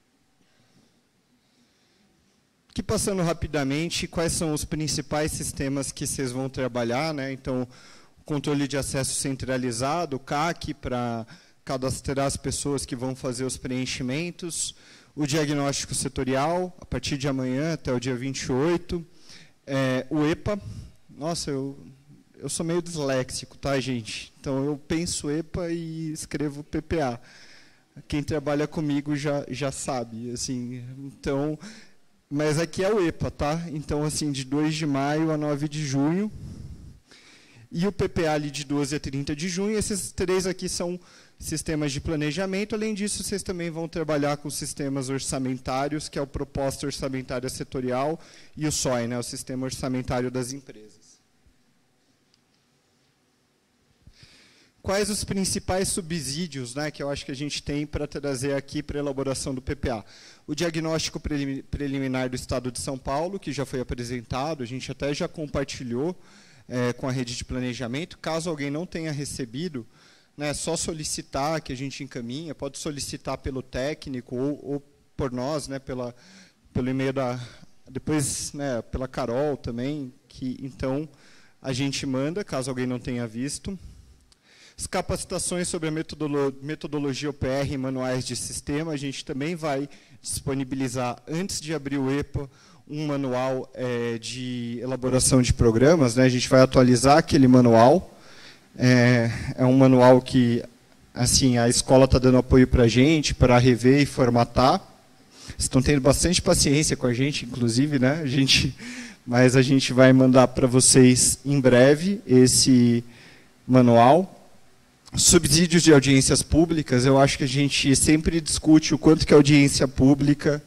Aqui, passando rapidamente, quais são os principais sistemas que vocês vão trabalhar, né? Então, controle de acesso centralizado, C A C, para cadastrar as pessoas que vão fazer os preenchimentos, o diagnóstico setorial, a partir de amanhã até o dia vinte e oito, é, o E P A. Nossa, eu, eu sou meio disléxico, tá, gente? Então, eu penso E P A e escrevo P P A. Quem trabalha comigo já, já sabe, assim, então... Mas aqui é o E P A, tá? Então, assim, de dois de maio a nove de junho. E o P P A ali de doze a trinta de junho. Esses três aqui são sistemas de planejamento. Além disso, vocês também vão trabalhar com sistemas orçamentários, que é o Proposta Orçamentária Setorial, e o S O I, né, o Sistema Orçamentário das Empresas. Quais os principais subsídios, né, que eu acho que a gente tem para trazer aqui para a elaboração do P P A? O diagnóstico preliminar do Estado de São Paulo, que já foi apresentado, a gente até já compartilhou é, com a rede de planejamento. Caso alguém não tenha recebido, né, é só solicitar, que a gente encaminha, pode solicitar pelo técnico ou, ou por nós, né, pela, pelo e-mail da... Depois, né, pela Carol também, que então a gente manda, caso alguém não tenha visto. As capacitações sobre a metodolo metodologia O P R e manuais de sistema, a gente também vai disponibilizar, antes de abrir o E P A, um manual é, de elaboração de programas, né? A gente vai atualizar aquele manual. É, é um manual que, assim, a escola está dando apoio para a gente, para rever e formatar. Estão tendo bastante paciência com a gente, inclusive, né? A gente, mas a gente vai mandar para vocês em breve esse manual. Subsídios de audiências públicas, eu acho que a gente sempre discute o quanto que a audiência pública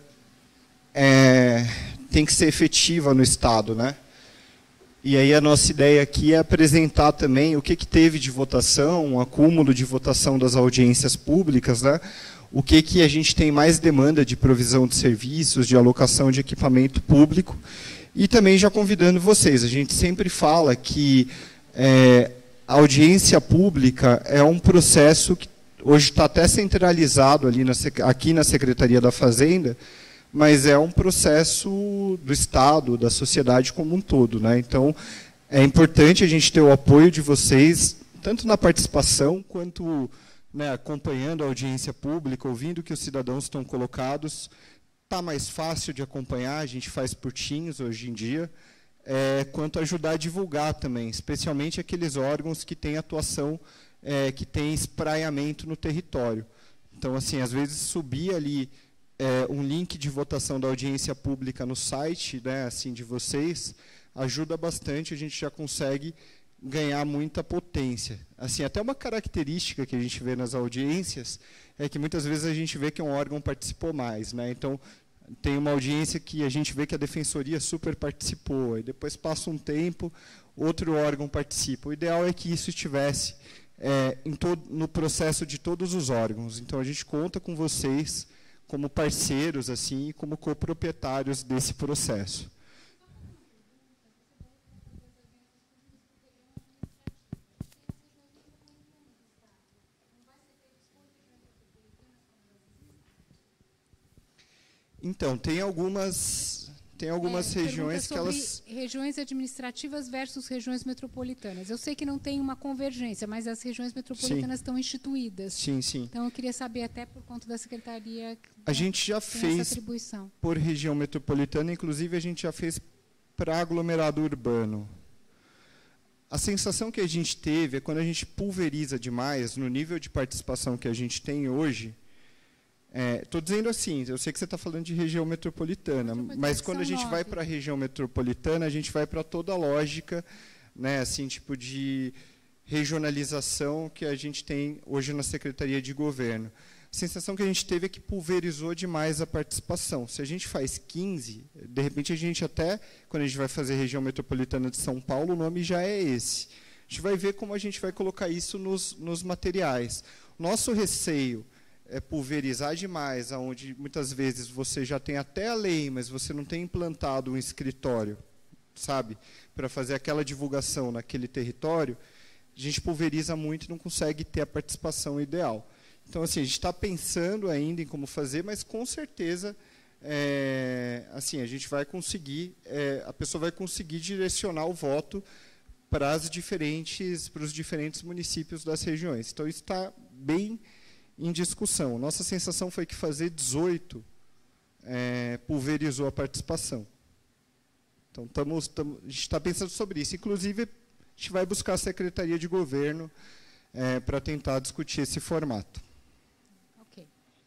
é, tem que ser efetiva no Estado, né? E aí a nossa ideia aqui é apresentar também o que, que teve de votação, um acúmulo de votação das audiências públicas, né? O que, que a gente tem mais demanda de provisão de serviços, de alocação de equipamento público, e também já convidando vocês, a gente sempre fala que é, a audiência pública é um processo que hoje está até centralizado ali na, aqui na Secretaria da Fazenda, mas é um processo do Estado, da sociedade como um todo, né? Então, é importante a gente ter o apoio de vocês, tanto na participação, quanto, né, acompanhando a audiência pública, ouvindo que os cidadãos estão colocados. Está mais fácil de acompanhar, a gente faz por Teams hoje em dia. É, quanto a ajudar a divulgar também, especialmente aqueles órgãos que têm atuação, é, que têm espraiamento no território. Então, assim, às vezes subir ali é, um link de votação da audiência pública no site, né, assim, de vocês, ajuda bastante, a gente já consegue ganhar muita potência. Assim, até uma característica que a gente vê nas audiências é que muitas vezes a gente vê que um órgão participou mais, né? Então, tem uma audiência que a gente vê que a Defensoria super participou, e depois passa um tempo, outro órgão participa. O ideal é que isso estivesse é, em todo, no processo de todos os órgãos. Então, a gente conta com vocês como parceiros, assim, e como coproprietários desse processo. Então, tem algumas, tem algumas é, regiões que elas... Regiões administrativas versus regiões metropolitanas. Eu sei que não tem uma convergência, mas as regiões metropolitanas sim. estão instituídas. Sim, sim. Então, eu queria saber, até por conta da Secretaria... A gente já fez por região metropolitana, inclusive a gente já fez para aglomerado urbano. A sensação que a gente teve é quando a gente pulveriza demais, no nível de participação que a gente tem hoje. Estou é, dizendo assim, eu sei que você está falando de região metropolitana, mas quando a gente vai para a região metropolitana, a gente vai para toda a lógica, né, assim, tipo de regionalização que a gente tem hoje na Secretaria de Governo. A sensação que a gente teve é que pulverizou demais a participação. Se a gente faz quinze, de repente a gente até, quando a gente vai fazer região metropolitana de São Paulo, o nome já é esse. A gente vai ver como a gente vai colocar isso nos, nos materiais. Nosso receio é pulverizar demais, onde muitas vezes você já tem até a lei, mas você não tem implantado um escritório, sabe, para fazer aquela divulgação naquele território. A gente pulveriza muito e não consegue ter a participação ideal. Então, assim, a gente está pensando ainda em como fazer, mas com certeza, é, assim, a gente vai conseguir, é, a pessoa vai conseguir direcionar o voto para as diferentes, para os diferentes municípios das regiões. Então, isso está bem em discussão. Nossa sensação foi que fazer dezoito é, pulverizou a participação. Então, estamos, estamos, a gente está pensando sobre isso. Inclusive, a gente vai buscar a Secretaria de Governo é, para tentar discutir esse formato. Ok.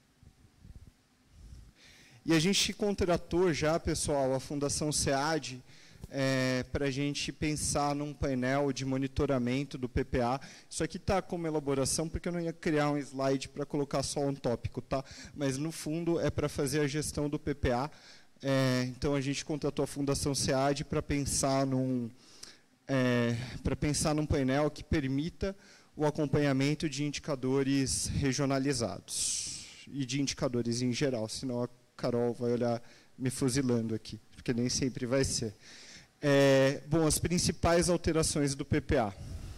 E a gente contratou já, pessoal, a Fundação SEAD é, para a gente pensar num painel de monitoramento do P P A. Isso aqui está como elaboração, porque eu não ia criar um slide para colocar só um tópico, tá? Mas, no fundo, é para fazer a gestão do P P A. É, então, a gente contratou a Fundação SEAD para pensar num... É, para pensar num painel que permita o acompanhamento de indicadores regionalizados e de indicadores em geral, senão a Carol vai olhar me fuzilando aqui, porque nem sempre vai ser. É, bom, as principais alterações do P P A.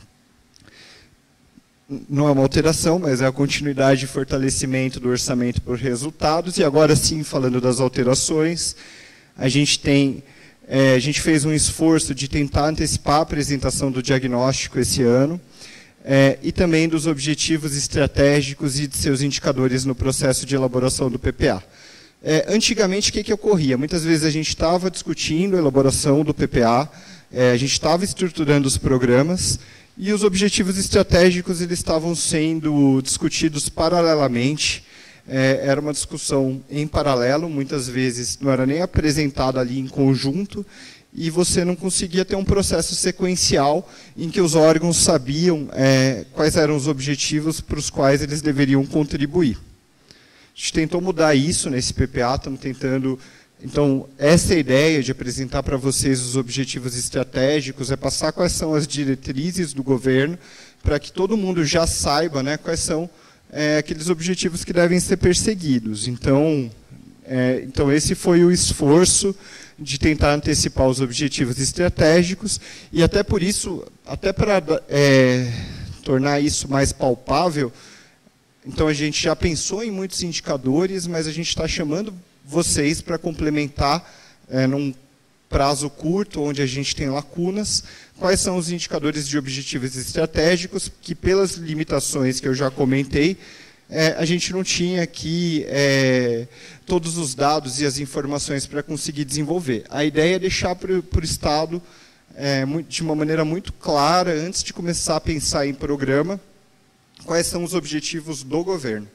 Não é uma alteração, mas é a continuidade e fortalecimento do orçamento por resultados. E agora sim, falando das alterações, a gente tem... É, a gente fez um esforço de tentar antecipar a apresentação do diagnóstico esse ano é, e também dos objetivos estratégicos e de seus indicadores no processo de elaboração do P P A. É, antigamente, o que, que ocorria? Muitas vezes a gente estava discutindo a elaboração do P P A, é, a gente estava estruturando os programas e os objetivos estratégicos eles estavam sendo discutidos paralelamente. É, era uma discussão em paralelo, muitas vezes não era nem apresentada ali em conjunto, e você não conseguia ter um processo sequencial em que os órgãos sabiam é, quais eram os objetivos para os quais eles deveriam contribuir. A gente tentou mudar isso nesse P P A, estamos tentando... Então, essa ideia de apresentar para vocês os objetivos estratégicos é passar quais são as diretrizes do governo, para que todo mundo já saiba, né, quais são É, aqueles objetivos que devem ser perseguidos. Então, é, então, esse foi o esforço de tentar antecipar os objetivos estratégicos, e até por isso, até para é, tornar isso mais palpável, então a gente já pensou em muitos indicadores, mas a gente está chamando vocês para complementar é, num prazo curto, onde a gente tem lacunas, quais são os indicadores de objetivos estratégicos, que pelas limitações que eu já comentei, é, a gente não tinha aqui é, todos os dados e as informações para conseguir desenvolver. A ideia é deixar para o Estado, é, de uma maneira muito clara, antes de começar a pensar em programa, quais são os objetivos do governo.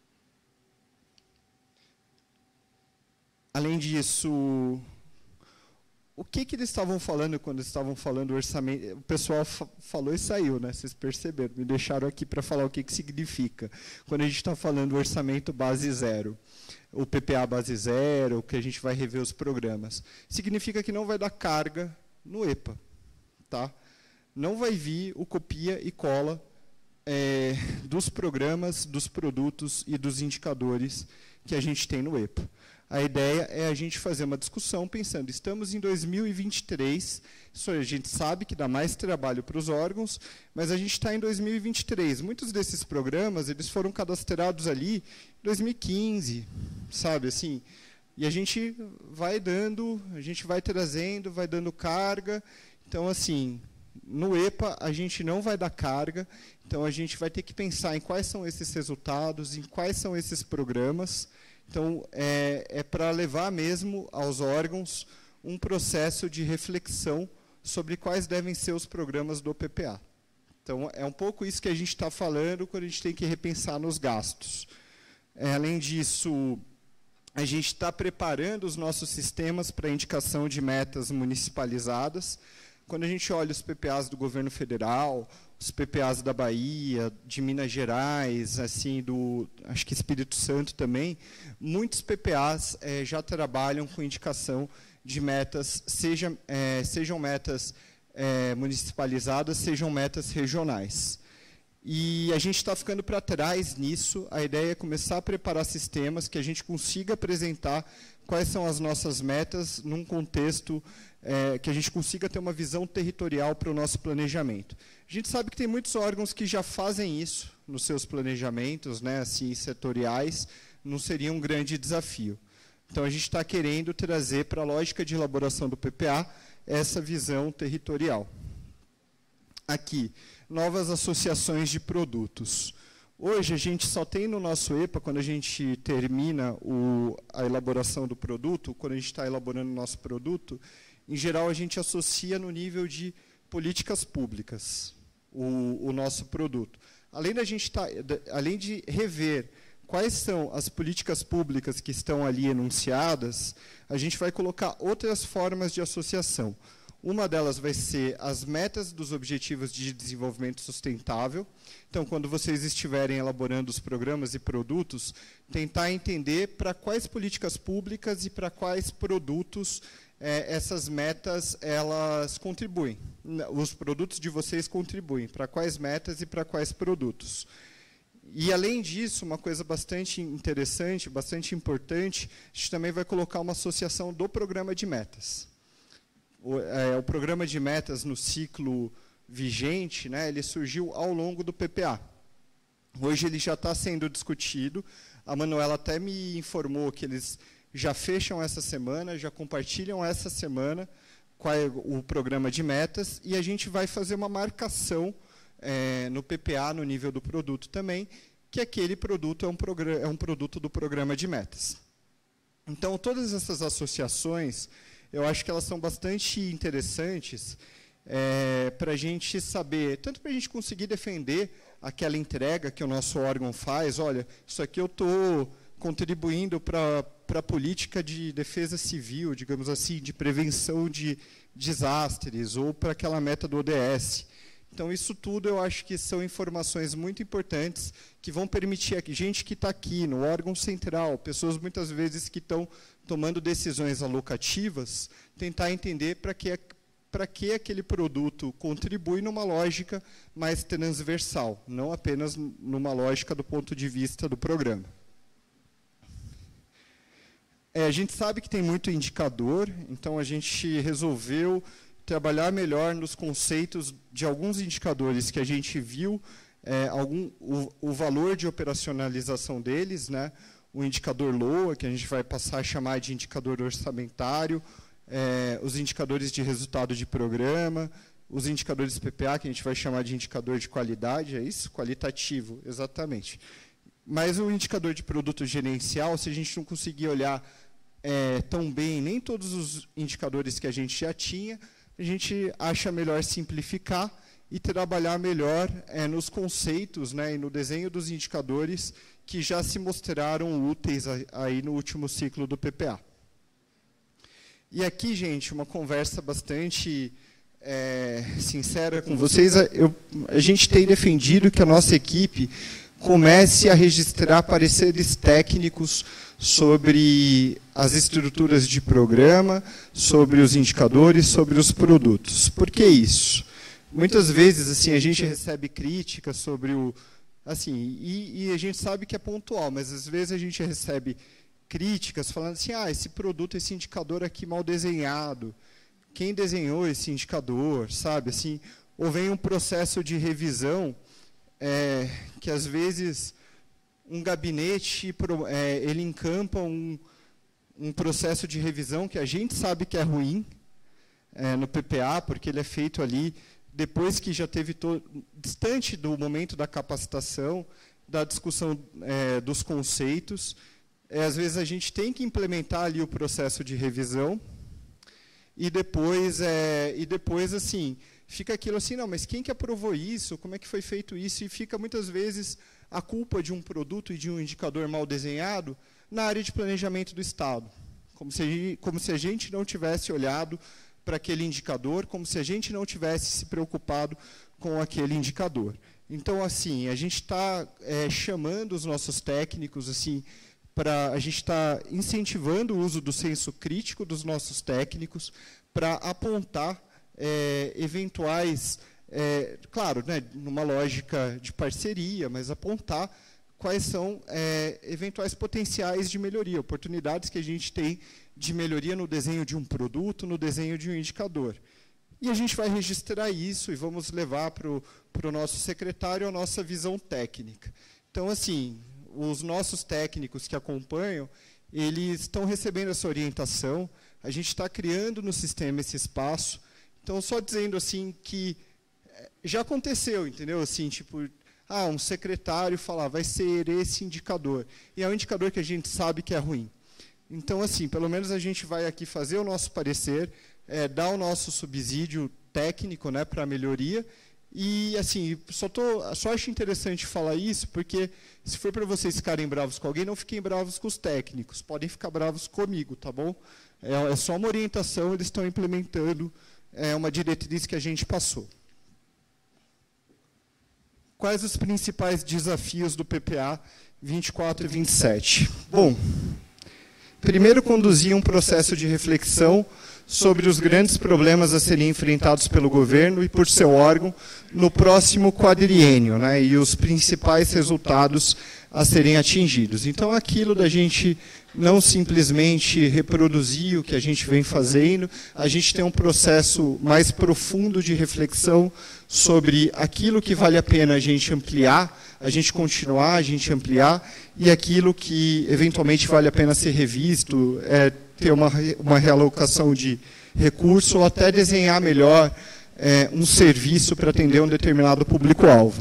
Além disso... O que, que eles estavam falando quando estavam falando orçamento? O pessoal fa falou e saiu, né? Vocês perceberam, me deixaram aqui para falar o que, que significa. Quando a gente está falando orçamento base zero, o P P A base zero, que a gente vai rever os programas, significa que não vai dar carga no E P A. Tá? Não vai vir o copia e cola é, dos programas, dos produtos e dos indicadores que a gente tem no E P A. A ideia é a gente fazer uma discussão pensando, estamos em dois mil e vinte e três, isso a gente sabe que dá mais trabalho para os órgãos, mas a gente está em dois mil e vinte e três. Muitos desses programas eles foram cadastrados ali em dois mil e quinze, sabe, assim, e a gente vai dando, a gente vai trazendo, vai dando carga. Então, assim, no E P A a gente não vai dar carga, então a gente vai ter que pensar em quais são esses resultados, em quais são esses programas. Então, é, é para levar mesmo aos órgãos um processo de reflexão sobre quais devem ser os programas do P P A. Então, é um pouco isso que a gente está falando quando a gente tem que repensar nos gastos. É, além disso, a gente está preparando os nossos sistemas para indicação de metas municipalizadas. Quando a gente olha os P P As do governo federal os P P As da Bahia, de Minas Gerais, assim, do, acho que Espírito Santo também, muitos P P As é, já trabalham com indicação de metas, seja, é, sejam metas é, municipalizadas, sejam metas regionais. E a gente está ficando para trás nisso. A ideia é começar a preparar sistemas que a gente consiga apresentar quais são as nossas metas num contexto é, que a gente consiga ter uma visão territorial para o nosso planejamento. A gente sabe que tem muitos órgãos que já fazem isso nos seus planejamentos, né, assim, setoriais, não seria um grande desafio. Então, a gente está querendo trazer para a lógica de elaboração do P P A essa visão territorial. Aqui, novas associações de produtos. Hoje, a gente só tem no nosso E P A, quando a gente termina o, a elaboração do produto, quando a gente está elaborando o nosso produto, em geral, a gente associa no nível de políticas públicas o, o nosso produto. Além, da gente tá, além de rever quais são as políticas públicas que estão ali enunciadas, a gente vai colocar outras formas de associação. Uma delas vai ser as metas dos Objetivos de Desenvolvimento Sustentável. Então, quando vocês estiverem elaborando os programas e produtos, tentar entender para quais políticas públicas e para quais produtos eh, essas metas elas contribuem. Os produtos de vocês contribuem, para quais metas e para quais produtos. E, além disso, uma coisa bastante interessante, bastante importante, a gente também vai colocar uma associação do programa de metas. O, é, o programa de metas no ciclo vigente, né, ele surgiu ao longo do P P A. Hoje ele já está sendo discutido. A Manuela até me informou que eles já fecham essa semana, já compartilham essa semana qual é o programa de metas, e a gente vai fazer uma marcação é, no P P A, no nível do produto também, que aquele produto é um, é um produto do programa de metas. Então, todas essas associações, eu acho que elas são bastante interessantes é, para a gente saber, tanto para a gente conseguir defender aquela entrega que o nosso órgão faz, olha, isso aqui eu estou contribuindo para a política de defesa civil, digamos assim, de prevenção de desastres, ou para aquela meta do O D S. Então, isso tudo eu acho que são informações muito importantes que vão permitir a gente que está aqui, no órgão central, pessoas muitas vezes que estão tomando decisões alocativas, tentar entender para que, para que aquele produto contribui numa lógica mais transversal, não apenas numa lógica do ponto de vista do programa. É, a gente sabe que tem muito indicador, então a gente resolveu trabalhar melhor nos conceitos de alguns indicadores que a gente viu, é, algum, o, o valor de operacionalização deles, né? O indicador L O A, que a gente vai passar a chamar de indicador orçamentário, é, os indicadores de resultado de programa, os indicadores P P A, que a gente vai chamar de indicador de qualidade, é isso? Qualitativo, exatamente. Mas o indicador de produto gerencial, se a gente não conseguir olhar é, tão bem nem todos os indicadores que a gente já tinha, a gente acha melhor simplificar e trabalhar melhor é, nos conceitos, né, e no desenho dos indicadores que já se mostraram úteis aí no último ciclo do P P A. E aqui, gente, uma conversa bastante é, sincera com vocês. Eu, a gente tem defendido que a nossa equipe comece a registrar pareceres técnicos sobre as estruturas de programa, sobre os indicadores, sobre os produtos. Por que isso? Muitas vezes assim, a gente recebe críticas sobre o... Assim, e, e a gente sabe que é pontual, mas às vezes a gente recebe críticas falando assim, ah, esse produto, esse indicador aqui mal desenhado, quem desenhou esse indicador, sabe? Assim, ou vem um processo de revisão é, que às vezes um gabinete é, ele encampa um, um processo de revisão que a gente sabe que é ruim é, no P P A, porque ele é feito ali depois que já teve todo, distante do momento da capacitação, da discussão é, dos conceitos. É, às vezes a gente tem que implementar ali o processo de revisão e depois, é, e depois assim, fica aquilo assim, não, mas quem que aprovou isso? Como é que foi feito isso? E fica muitas vezes a culpa de um produto e de um indicador mal desenhado na área de planejamento do Estado. Como se, como se a gente não tivesse olhado para aquele indicador, como se a gente não tivesse se preocupado com aquele indicador. Então, assim, a gente está é, chamando os nossos técnicos, assim, para a gente está incentivando o uso do senso crítico dos nossos técnicos para apontar é, eventuais, é, claro, né, numa lógica de parceria, mas apontar quais são é, eventuais potenciais de melhoria, oportunidades que a gente tem de melhoria no desenho de um produto, no desenho de um indicador. E a gente vai registrar isso e vamos levar para o nosso secretário a nossa visão técnica. Então, assim, os nossos técnicos que acompanham, eles estão recebendo essa orientação, a gente está criando no sistema esse espaço. Então, só dizendo assim que já aconteceu, entendeu? Assim, tipo, ah, um secretário falar, vai ser esse indicador. E é um indicador que a gente sabe que é ruim. Então, assim, pelo menos a gente vai aqui fazer o nosso parecer, é, dar o nosso subsídio técnico, né, para a melhoria. E, assim, só, tô, só acho interessante falar isso, porque se for para vocês ficarem bravos com alguém, não fiquem bravos com os técnicos, podem ficar bravos comigo, tá bom? É, é só uma orientação, eles estão implementando é, uma diretriz que a gente passou. Quais os principais desafios do P P A vinte e quatro e vinte e sete? Bom, primeiro, conduzir um processo de reflexão sobre os grandes problemas a serem enfrentados pelo governo e por seu órgão no próximo quadriênio, né, e os principais resultados a serem atingidos. Então, aquilo da gente não simplesmente reproduzir o que a gente vem fazendo, a gente tem um processo mais profundo de reflexão sobre aquilo que vale a pena a gente ampliar, a gente continuar, a gente ampliar, e aquilo que eventualmente vale a pena ser revisto, é, ter uma, uma realocação de recurso, ou até desenhar melhor é, um serviço para atender um determinado público-alvo.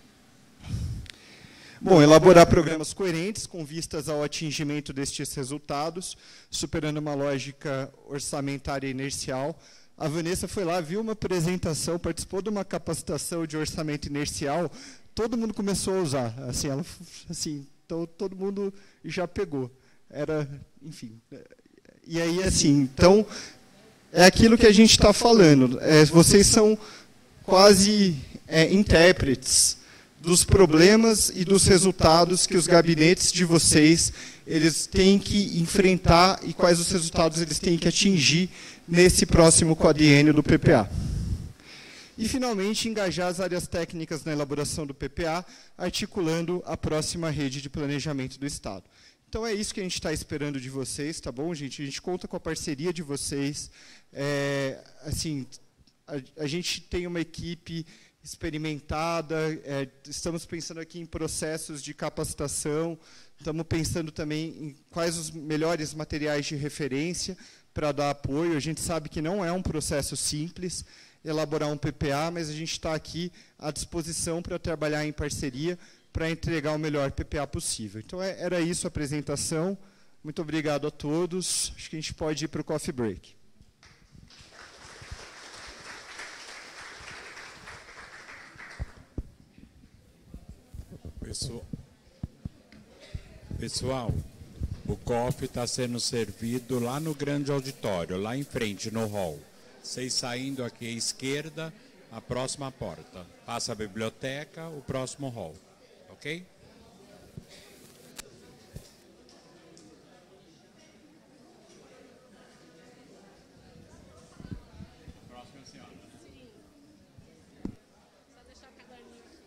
Bom, elaborar programas coerentes com vistas ao atingimento destes resultados, superando uma lógica orçamentária inercial. A Vanessa foi lá, viu uma apresentação, participou de uma capacitação de orçamento inercial, todo mundo começou a usar. Assim, ela, assim, então, todo mundo já pegou. Era, enfim. E aí, assim, então, é aquilo que a gente está falando. É, vocês são quase é, intérpretes dos problemas e dos resultados que os gabinetes de vocês eles têm que enfrentar e quais os resultados eles têm que atingir nesse próximo quadriênio do P P A. E, finalmente, engajar as áreas técnicas na elaboração do P P A, articulando a próxima rede de planejamento do Estado. Então, é isso que a gente está esperando de vocês, tá bom, gente? A gente conta com a parceria de vocês. É, assim, a, a gente tem uma equipe experimentada, é, estamos pensando aqui em processos de capacitação, estamos pensando também em quais os melhores materiais de referência para dar apoio. A gente sabe que não é um processo simples elaborar um P P A, mas a gente está aqui à disposição para trabalhar em parceria para entregar o melhor P P A possível. Então, é, era isso a apresentação. Muito obrigado a todos. Acho que a gente pode ir para o coffee break. Pessoal, o coffee está sendo servido lá no grande auditório, lá em frente, no hall. Vocês saindo aqui à esquerda, a próxima porta. Passa a biblioteca, o próximo hall. Ok? Próxima senhora. Sim. Só deixar o caderninho aqui.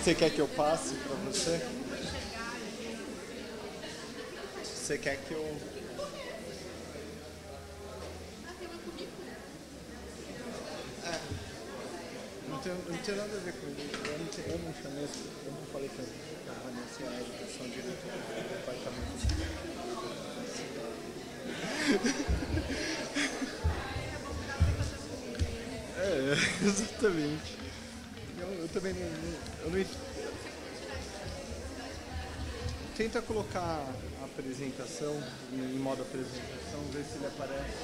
Você quer que eu passe para você? Você quer que eu... É. Não tem, não tem nada a ver com isso. Eu não, eu não chamei, eu não falei que a Vanessa é a educação diretora do departamento. É, exatamente. Eu, eu também não... Eu não... Tenta colocar a apresentação em modo apresentação, ver se ele aparece.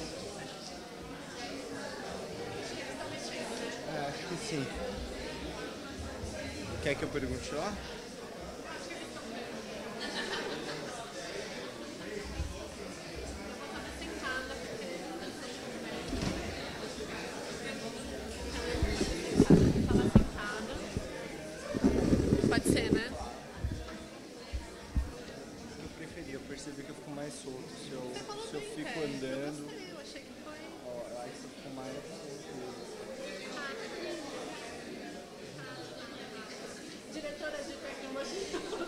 É, acho que sim. Quer que eu pergunte lá? Pode ser, né? Eu preferi, eu percebi que eu fico mais solto. Se eu, se eu fico andando. Eu achei que foi. Ó, aí você fica mais solto. Diretora de tecnologia.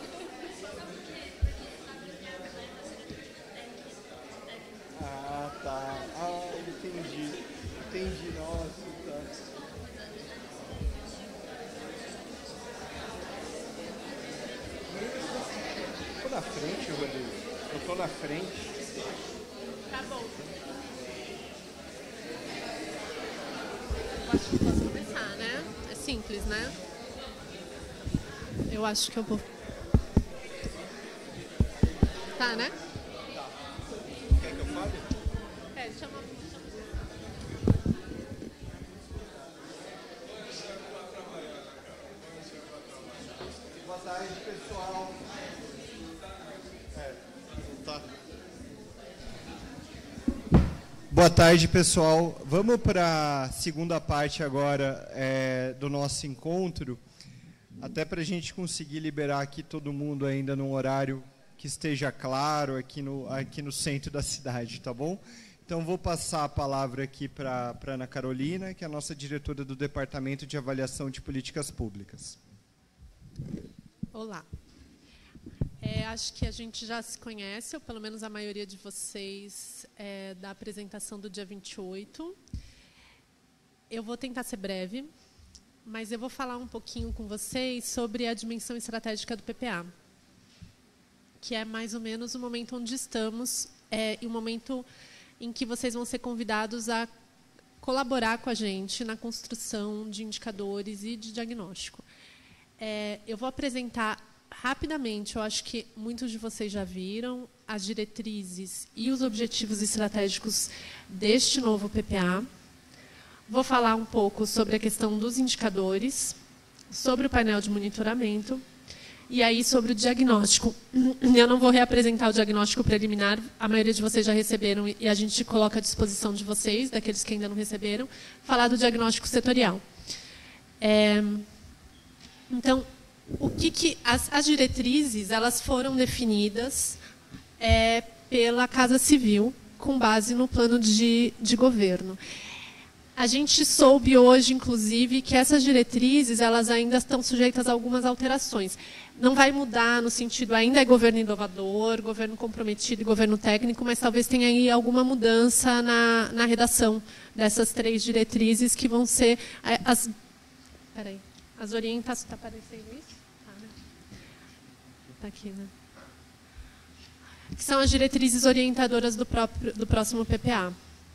Ah, tá. Ah, entendi. Entendi, nossa, tá. Eu tô na frente, Rodrigo. Eu tô na frente. Tá bom. Eu acho que posso começar, né? É simples, né? Eu acho que eu vou... Tá, né? Tá. Quer que eu fale? É, chama... Boa tarde, pessoal. É, tá. Boa tarde, pessoal. Vamos para a segunda parte agora é, do nosso encontro, até para a gente conseguir liberar aqui todo mundo ainda num horário que esteja claro aqui no, aqui no centro da cidade, tá bom? Então, vou passar a palavra aqui para a Ana Carolina, que é a nossa diretora do Departamento de Avaliação de Políticas Públicas. Olá. É, acho que a gente já se conhece, ou pelo menos a maioria de vocês, é, da apresentação do dia vinte e oito. Eu vou tentar ser breve, mas eu vou falar um pouquinho com vocês sobre a dimensão estratégica do P P A, que é mais ou menos o momento onde estamos, é, e o momento em que vocês vão ser convidados a colaborar com a gente na construção de indicadores e de diagnóstico. É, eu vou apresentar rapidamente, eu acho que muitos de vocês já viram, as diretrizes e os objetivos estratégicos deste novo P P A. Vou falar um pouco sobre a questão dos indicadores, sobre o painel de monitoramento e aí sobre o diagnóstico. Eu não vou reapresentar o diagnóstico preliminar, a maioria de vocês já receberam e a gente coloca à disposição de vocês, daqueles que ainda não receberam, falar do diagnóstico setorial. É, então, o que, que as, as diretrizes elas foram definidas é, pela Casa Civil, com base no plano de, de governo. A gente soube hoje, inclusive, que essas diretrizes elas ainda estão sujeitas a algumas alterações. Não vai mudar no sentido, ainda é governo inovador, governo comprometido e governo técnico, mas talvez tenha aí alguma mudança na, na redação dessas três diretrizes que vão ser as... Peraí. As orientações... Está aparecendo isso? Está, né? Está aqui, né? Que são as diretrizes orientadoras do, próprio, do próximo P P A.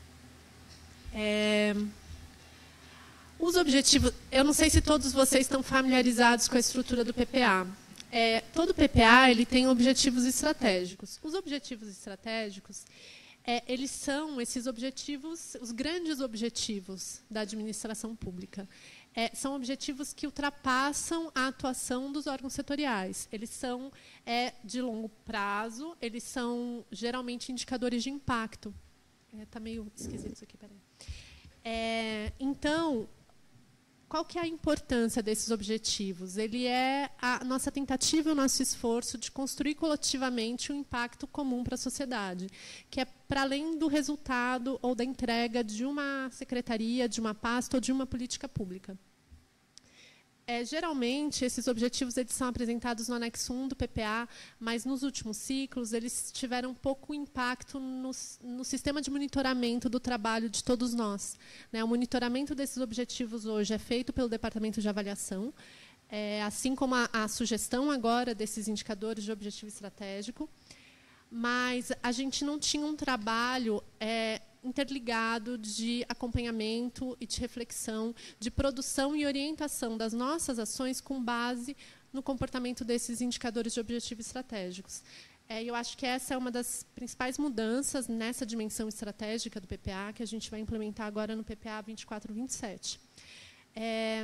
É, os objetivos... Eu não sei se todos vocês estão familiarizados com a estrutura do P P A. É, todo P P A ele tem objetivos estratégicos. Os objetivos estratégicos, é, eles são esses objetivos, os grandes objetivos da administração pública. É, são objetivos que ultrapassam a atuação dos órgãos setoriais. Eles são é, de longo prazo, eles são geralmente indicadores de impacto. Está é, meio esquisito isso aqui, peraí. É, então, qual que é a importância desses objetivos? Ele é a nossa tentativa, o nosso esforço de construir coletivamente um impacto comum para a sociedade, que é para além do resultado ou da entrega de uma secretaria, de uma pasta ou de uma política pública. é, geralmente, esses objetivos eles são apresentados no anexo um do P P A, mas, nos últimos ciclos, eles tiveram pouco impacto no, no sistema de monitoramento do trabalho de todos nós. Né? O monitoramento desses objetivos hoje é feito pelo Departamento de Avaliação, é, assim como a, a sugestão agora desses indicadores de objetivo estratégico, mas a gente não tinha um trabalho é, interligado de acompanhamento e de reflexão, de produção e orientação das nossas ações com base no comportamento desses indicadores de objetivos estratégicos. É, eu acho que essa é uma das principais mudanças nessa dimensão estratégica do P P A, que a gente vai implementar agora no P P A vinte e quatro vinte e sete. É,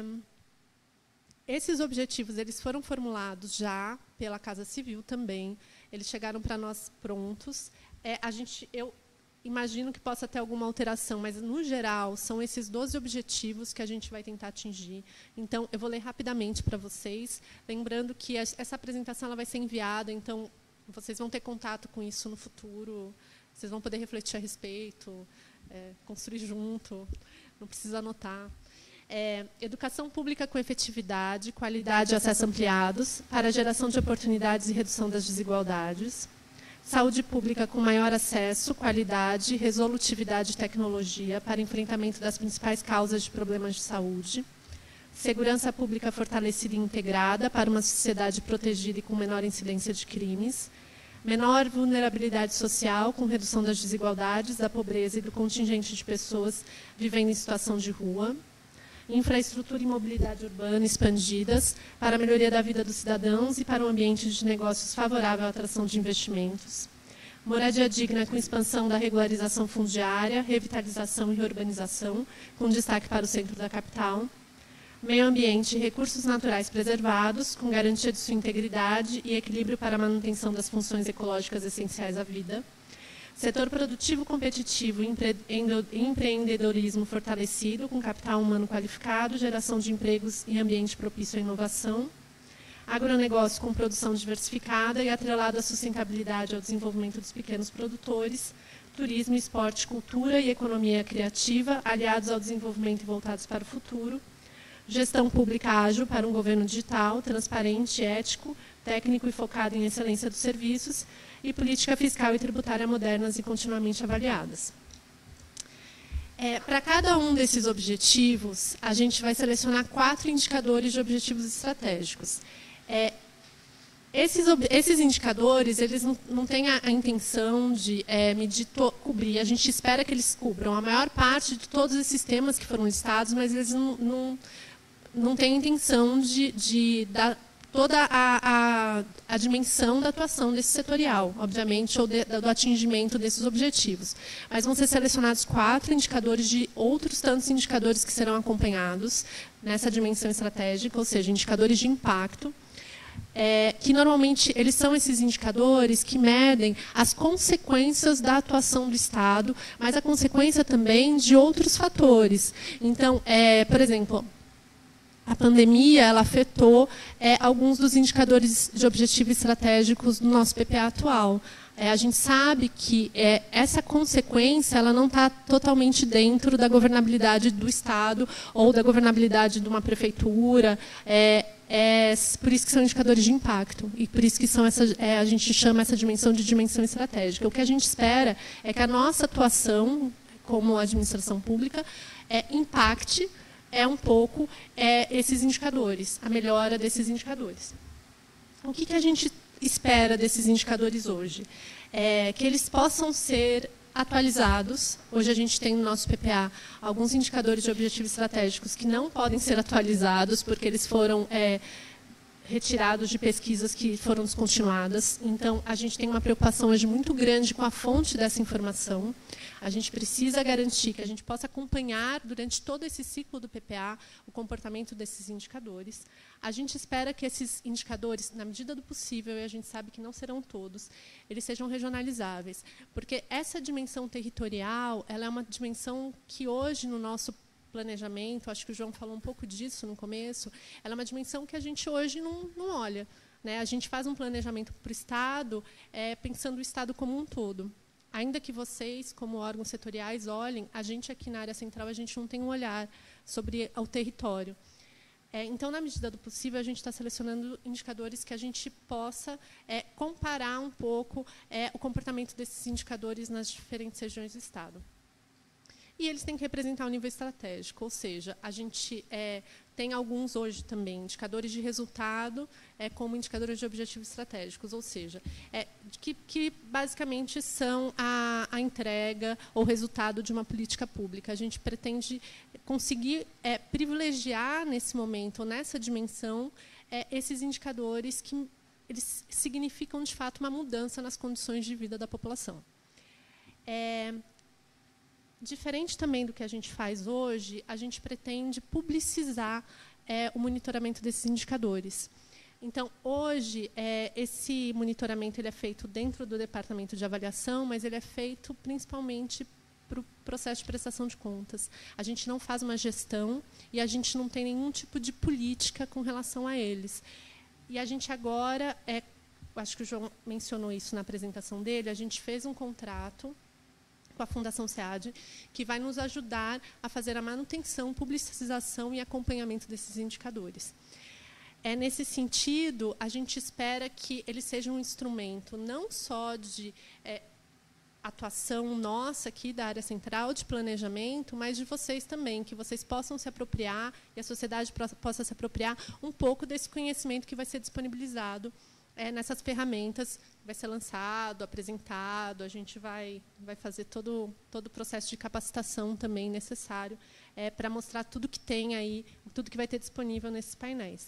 esses objetivos eles foram formulados já pela Casa Civil também, eles chegaram para nós prontos. É, a gente, eu imagino que possa ter alguma alteração, mas, no geral, são esses doze objetivos que a gente vai tentar atingir. Então, eu vou ler rapidamente para vocês, lembrando que essa apresentação ela vai ser enviada, então, vocês vão ter contato com isso no futuro, vocês vão poder refletir a respeito, é, construir junto, não precisa anotar. É, educação pública com efetividade, qualidade e acesso ampliados, para a geração de oportunidades e redução das desigualdades. Saúde pública com maior acesso, qualidade, resolutividade e tecnologia para enfrentamento das principais causas de problemas de saúde. Segurança pública fortalecida e integrada para uma sociedade protegida e com menor incidência de crimes. Menor vulnerabilidade social com redução das desigualdades, da pobreza e do contingente de pessoas vivendo em situação de rua. Infraestrutura e mobilidade urbana expandidas para a melhoria da vida dos cidadãos e para um ambiente de negócios favorável à atração de investimentos. Moradia digna com expansão da regularização fundiária, revitalização e reurbanização, com destaque para o centro da capital. Meio ambiente e recursos naturais preservados, com garantia de sua integridade e equilíbrio para a manutenção das funções ecológicas essenciais à vida. Setor produtivo competitivo e empreendedorismo fortalecido, com capital humano qualificado, geração de empregos e ambiente propício à inovação. Agronegócio com produção diversificada e atrelado à sustentabilidade ao desenvolvimento dos pequenos produtores. Turismo, esporte, cultura e economia criativa, aliados ao desenvolvimento e voltados para o futuro. Gestão pública ágil para um governo digital, transparente, ético, técnico e focado em excelência dos serviços. E política fiscal e tributária modernas e continuamente avaliadas. É, para cada um desses objetivos, a gente vai selecionar quatro indicadores de objetivos estratégicos. É, esses, esses indicadores, eles não, não têm a, a intenção de é, medir, to, cobrir, a gente espera que eles cubram a maior parte de todos esses temas que foram listados, mas eles não, não, não têm a intenção de, de dar toda a, a, a dimensão da atuação desse setorial, obviamente, ou de, do atingimento desses objetivos. Mas vão ser selecionados quatro indicadores de outros tantos indicadores que serão acompanhados nessa dimensão estratégica, ou seja, indicadores de impacto, é, que normalmente eles são esses indicadores que medem as consequências da atuação do Estado, mas a consequência também de outros fatores. Então, é, por exemplo, a pandemia ela afetou é, alguns dos indicadores de objetivos estratégicos do nosso P P A atual. É, a gente sabe que é, essa consequência ela não está totalmente dentro da governabilidade do Estado ou da governabilidade de uma prefeitura. É, é por isso que são indicadores de impacto e por isso que são essa, é, a gente chama essa dimensão de dimensão estratégica. O que a gente espera é que a nossa atuação como administração pública é, impacte é um pouco é, esses indicadores, a melhora desses indicadores. O que, que a gente espera desses indicadores hoje? É que eles possam ser atualizados. Hoje a gente tem no nosso P P A alguns indicadores de objetivos estratégicos que não podem ser atualizados porque eles foram é, retirados de pesquisas que foram descontinuadas. Então, a gente tem uma preocupação hoje muito grande com a fonte dessa informação. A gente precisa garantir que a gente possa acompanhar durante todo esse ciclo do P P A o comportamento desses indicadores. A gente espera que esses indicadores, na medida do possível, e a gente sabe que não serão todos, eles sejam regionalizáveis, porque essa dimensão territorial, ela é uma dimensão que hoje no nosso planejamento, acho que o João falou um pouco disso no começo, ela é uma dimensão que a gente hoje não, não olha, né? A gente faz um planejamento para o Estado, é, pensando o Estado como um todo. Ainda que vocês, como órgãos setoriais, olhem, a gente aqui na área central, a gente não tem um olhar sobre o território. É, então, na medida do possível, a gente está selecionando indicadores que a gente possa é, comparar um pouco é, o comportamento desses indicadores nas diferentes regiões do Estado. E eles têm que representar o nível estratégico, ou seja, a gente é, tem alguns hoje também, indicadores de resultado é, como indicadores de objetivos estratégicos, ou seja, é, que, que basicamente são a, a entrega ou resultado de uma política pública. A gente pretende conseguir é, privilegiar nesse momento, nessa dimensão, é, esses indicadores que eles significam, de fato, uma mudança nas condições de vida da população. É, Diferente também do que a gente faz hoje, a gente pretende publicizar é, o monitoramento desses indicadores. Então, hoje, é, esse monitoramento ele é feito dentro do departamento de avaliação, mas ele é feito principalmente para o processo de prestação de contas. A gente não faz uma gestão e a gente não tem nenhum tipo de política com relação a eles. E a gente agora, é, acho que o João mencionou isso na apresentação dele, a gente fez um contrato com a Fundação SEAD, que vai nos ajudar a fazer a manutenção, publicização e acompanhamento desses indicadores. É, nesse sentido, a gente espera que ele seja um instrumento não só de é, atuação nossa aqui da área central de planejamento, mas de vocês também, que vocês possam se apropriar e a sociedade possa se apropriar um pouco desse conhecimento que vai ser disponibilizado É, nessas ferramentas, vai ser lançado, apresentado, a gente vai, vai fazer todo, todo o processo de capacitação também necessário é, para mostrar tudo que tem aí, tudo que vai ter disponível nesses painéis.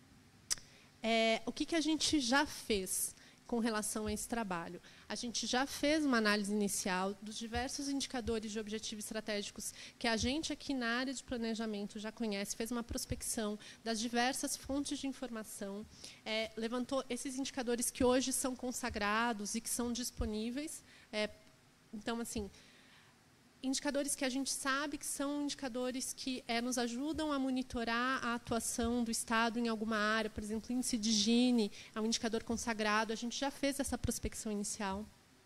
É, o que, que a gente já fez com relação a esse trabalho? A gente já fez uma análise inicial dos diversos indicadores de objetivos estratégicos que a gente aqui na área de planejamento já conhece, fez uma prospecção das diversas fontes de informação, é, levantou esses indicadores que hoje são consagrados e que são disponíveis. É, então, assim, indicadores que a gente sabe que são indicadores que é, nos ajudam a monitorar a atuação do Estado em alguma área, por exemplo, o índice de Gini é um indicador consagrado, a gente já fez essa prospecção inicial.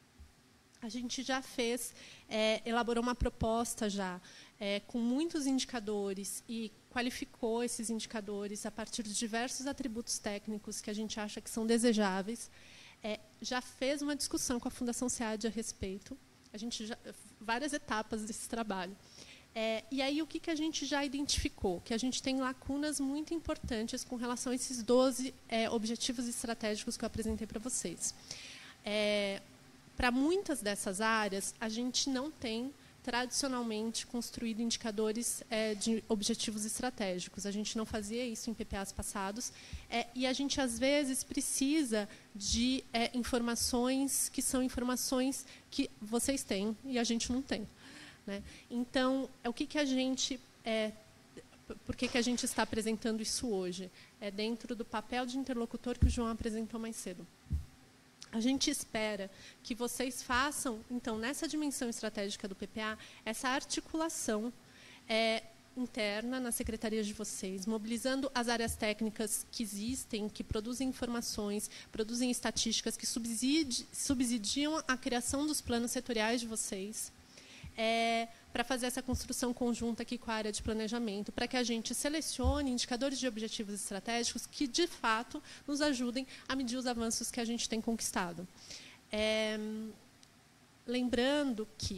A gente já fez, é, elaborou uma proposta já, é, com muitos indicadores e qualificou esses indicadores a partir de diversos atributos técnicos que a gente acha que são desejáveis. É, já fez uma discussão com a Fundação SEAD a respeito. A gente já, várias etapas desse trabalho. É, e aí, o que, que a gente já identificou? Que a gente tem lacunas muito importantes com relação a esses doze é, objetivos estratégicos que eu apresentei para vocês. É, para muitas dessas áreas, a gente não tem, tradicionalmente, construído indicadores é, de objetivos estratégicos. A gente não fazia isso em P P As passados. É, e a gente, às vezes, precisa de é, informações que são informações que vocês têm e a gente não tem, né? Então, é, o que, que a gente... É, por que, que a gente está apresentando isso hoje? É dentro do papel de interlocutor que o João apresentou mais cedo. A gente espera que vocês façam, então, nessa dimensão estratégica do P P A, essa articulação é, interna nas secretarias de vocês, mobilizando as áreas técnicas que existem, que produzem informações, produzem estatísticas, que subsidi, subsidiam a criação dos planos setoriais de vocês, é, para fazer essa construção conjunta aqui com a área de planejamento, para que a gente selecione indicadores de objetivos estratégicos que, de fato, nos ajudem a medir os avanços que a gente tem conquistado. É, lembrando que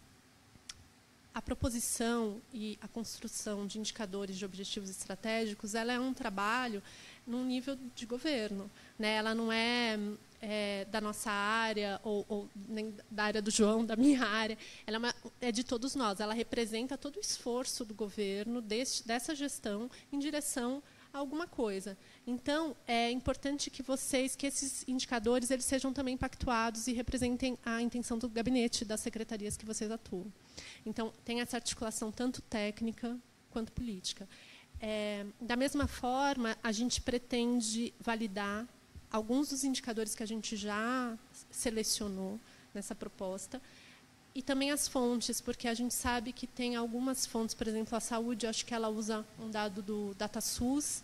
a proposição e a construção de indicadores de objetivos estratégicos, ela é um trabalho num nível de governo, né? Ela não é, é da nossa área ou, ou nem da área do João, da minha área. Ela é, uma, é de todos nós. Ela representa todo o esforço do governo desse, dessa gestão em direção a alguma coisa. Então, é importante que vocês, que esses indicadores, eles sejam também pactuados e representem a intenção do gabinete das secretarias que vocês atuam. Então, tem essa articulação tanto técnica quanto política. É, da mesma forma, a gente pretende validar alguns dos indicadores que a gente já selecionou nessa proposta e também as fontes, porque a gente sabe que tem algumas fontes, por exemplo, a saúde, acho que ela usa um dado do DataSUS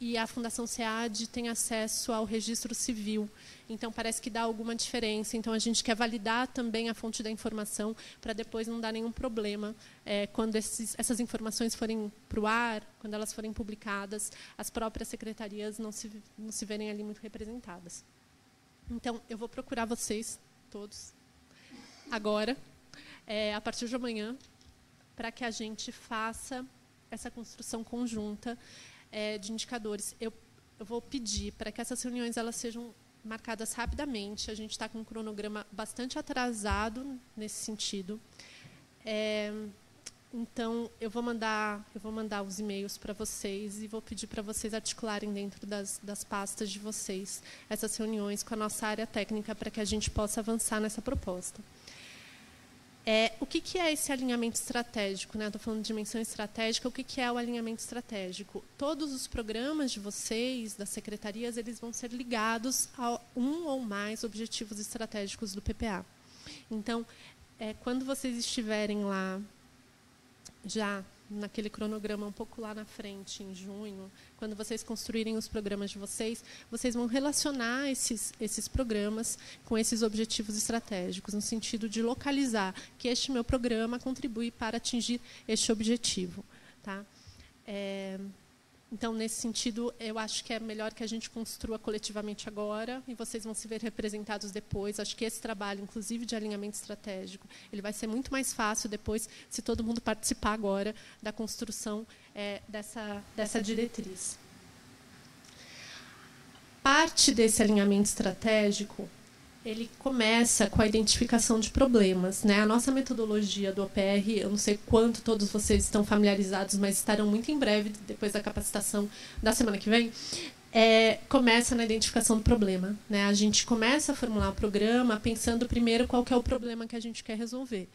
e a Fundação SEAD tem acesso ao registro civil. Então, parece que dá alguma diferença. Então, a gente quer validar também a fonte da informação para depois não dar nenhum problema. É, quando esses, essas informações forem para o ar, quando elas forem publicadas, as próprias secretarias não se, não se verem ali muito representadas. Então, eu vou procurar vocês, todos, agora, é, a partir de amanhã, para que a gente faça essa construção conjunta é, de indicadores. Eu, eu vou pedir para que essas reuniões elas sejam marcadas rapidamente. A gente está com um cronograma bastante atrasado nesse sentido. É, então, eu vou mandar, eu vou mandar os e-mails para vocês e vou pedir para vocês articularem dentro das, das pastas de vocês essas reuniões com a nossa área técnica para que a gente possa avançar nessa proposta. É, o que, que é esse alinhamento estratégico? Né? Estou falando de dimensão estratégica. O que, que é o alinhamento estratégico? Todos os programas de vocês, das secretarias, eles vão ser ligados a um ou mais objetivos estratégicos do P P A. Então, é, quando vocês estiverem lá, já naquele cronograma um pouco lá na frente, em junho, quando vocês construírem os programas de vocês, vocês vão relacionar esses, esses programas com esses objetivos estratégicos, no sentido de localizar que este meu programa contribui para atingir este objetivo. Tá? É, então, nesse sentido, eu acho que é melhor que a gente construa coletivamente agora e vocês vão se ver representados depois. Acho que esse trabalho, inclusive de alinhamento estratégico, ele vai ser muito mais fácil depois se todo mundo participar agora da construção é, dessa, dessa diretriz. Parte desse alinhamento estratégico, ele começa com a identificação de problemas. Né? A nossa metodologia do O P R, eu não sei quanto todos vocês estão familiarizados, mas estarão muito em breve, depois da capacitação da semana que vem, é, começa na identificação do problema. Né? A gente começa a formular o programa pensando primeiro qual que é o problema que a gente quer resolver.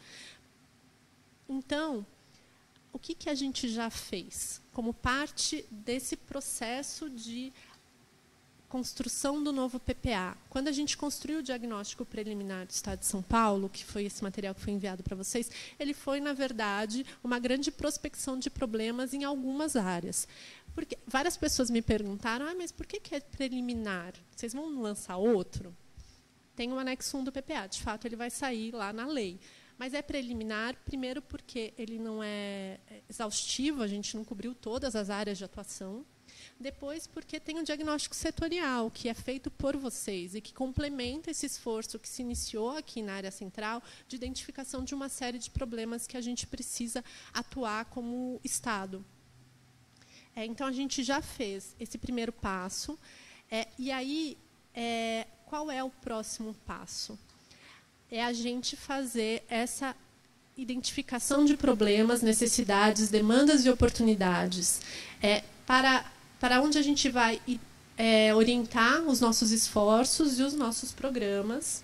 Então, o que, que a gente já fez como parte desse processo de construção do novo P P A. Quando a gente construiu o diagnóstico preliminar do Estado de São Paulo, que foi esse material que foi enviado para vocês, ele foi, na verdade, uma grande prospecção de problemas em algumas áreas. Porque várias pessoas me perguntaram, ah, mas por que que é preliminar? Vocês vão lançar outro? Tem o anexo um do P P A, de fato, ele vai sair lá na lei. Mas é preliminar, primeiro, porque ele não é exaustivo, a gente não cobriu todas as áreas de atuação. Depois, porque tem um diagnóstico setorial, que é feito por vocês e que complementa esse esforço que se iniciou aqui na área central de identificação de uma série de problemas que a gente precisa atuar como Estado. É, então, a gente já fez esse primeiro passo. É, e aí, é, qual é o próximo passo? É a gente fazer essa identificação de problemas, necessidades, demandas e oportunidades é, para... para onde a gente vai é, orientar os nossos esforços e os nossos programas.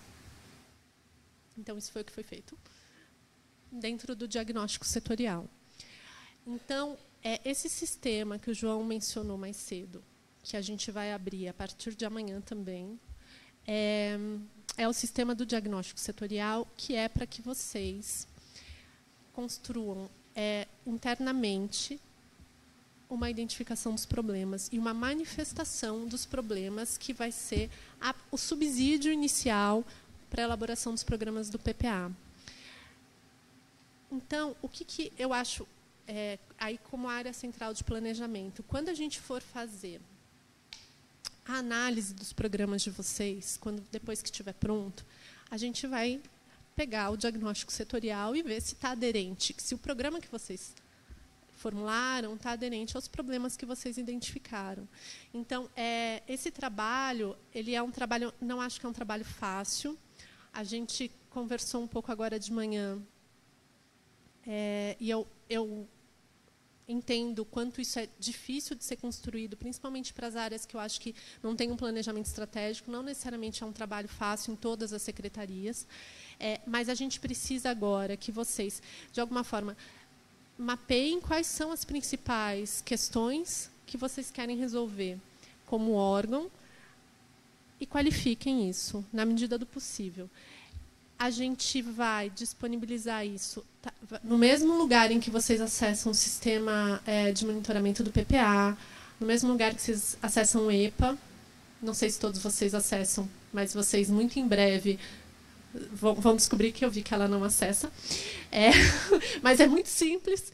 Então, isso foi o que foi feito dentro do diagnóstico setorial. Então, é, esse sistema que o João mencionou mais cedo, que a gente vai abrir a partir de amanhã também, é, é o sistema do diagnóstico setorial, que é para que vocês construam é, internamente uma identificação dos problemas e uma manifestação dos problemas que vai ser a, o subsídio inicial para a elaboração dos programas do P P A. Então, o que, que eu acho, é, aí como área central de planejamento, quando a gente for fazer a análise dos programas de vocês, quando, depois que estiver pronto, a gente vai pegar o diagnóstico setorial e ver se está aderente, se o programa que vocês formularam está aderente aos problemas que vocês identificaram. Então, é, esse trabalho, ele é um trabalho, não acho que é um trabalho fácil. A gente conversou um pouco agora de manhã, é, e eu, eu entendo o quanto isso é difícil de ser construído, principalmente para as áreas que eu acho que não tem um planejamento estratégico, não necessariamente é um trabalho fácil em todas as secretarias, é, mas a gente precisa agora que vocês, de alguma forma, mapeiem quais são as principais questões que vocês querem resolver como órgão e qualifiquem isso, na medida do possível. A gente vai disponibilizar isso tá, no mesmo lugar em que vocês acessam o sistema é, de monitoramento do P P A. no mesmo lugar que vocês acessam o E P A. Não sei se todos vocês acessam, mas vocês muito em breve vão, vão descobrir que eu vi que ela não acessa. É, mas é muito simples.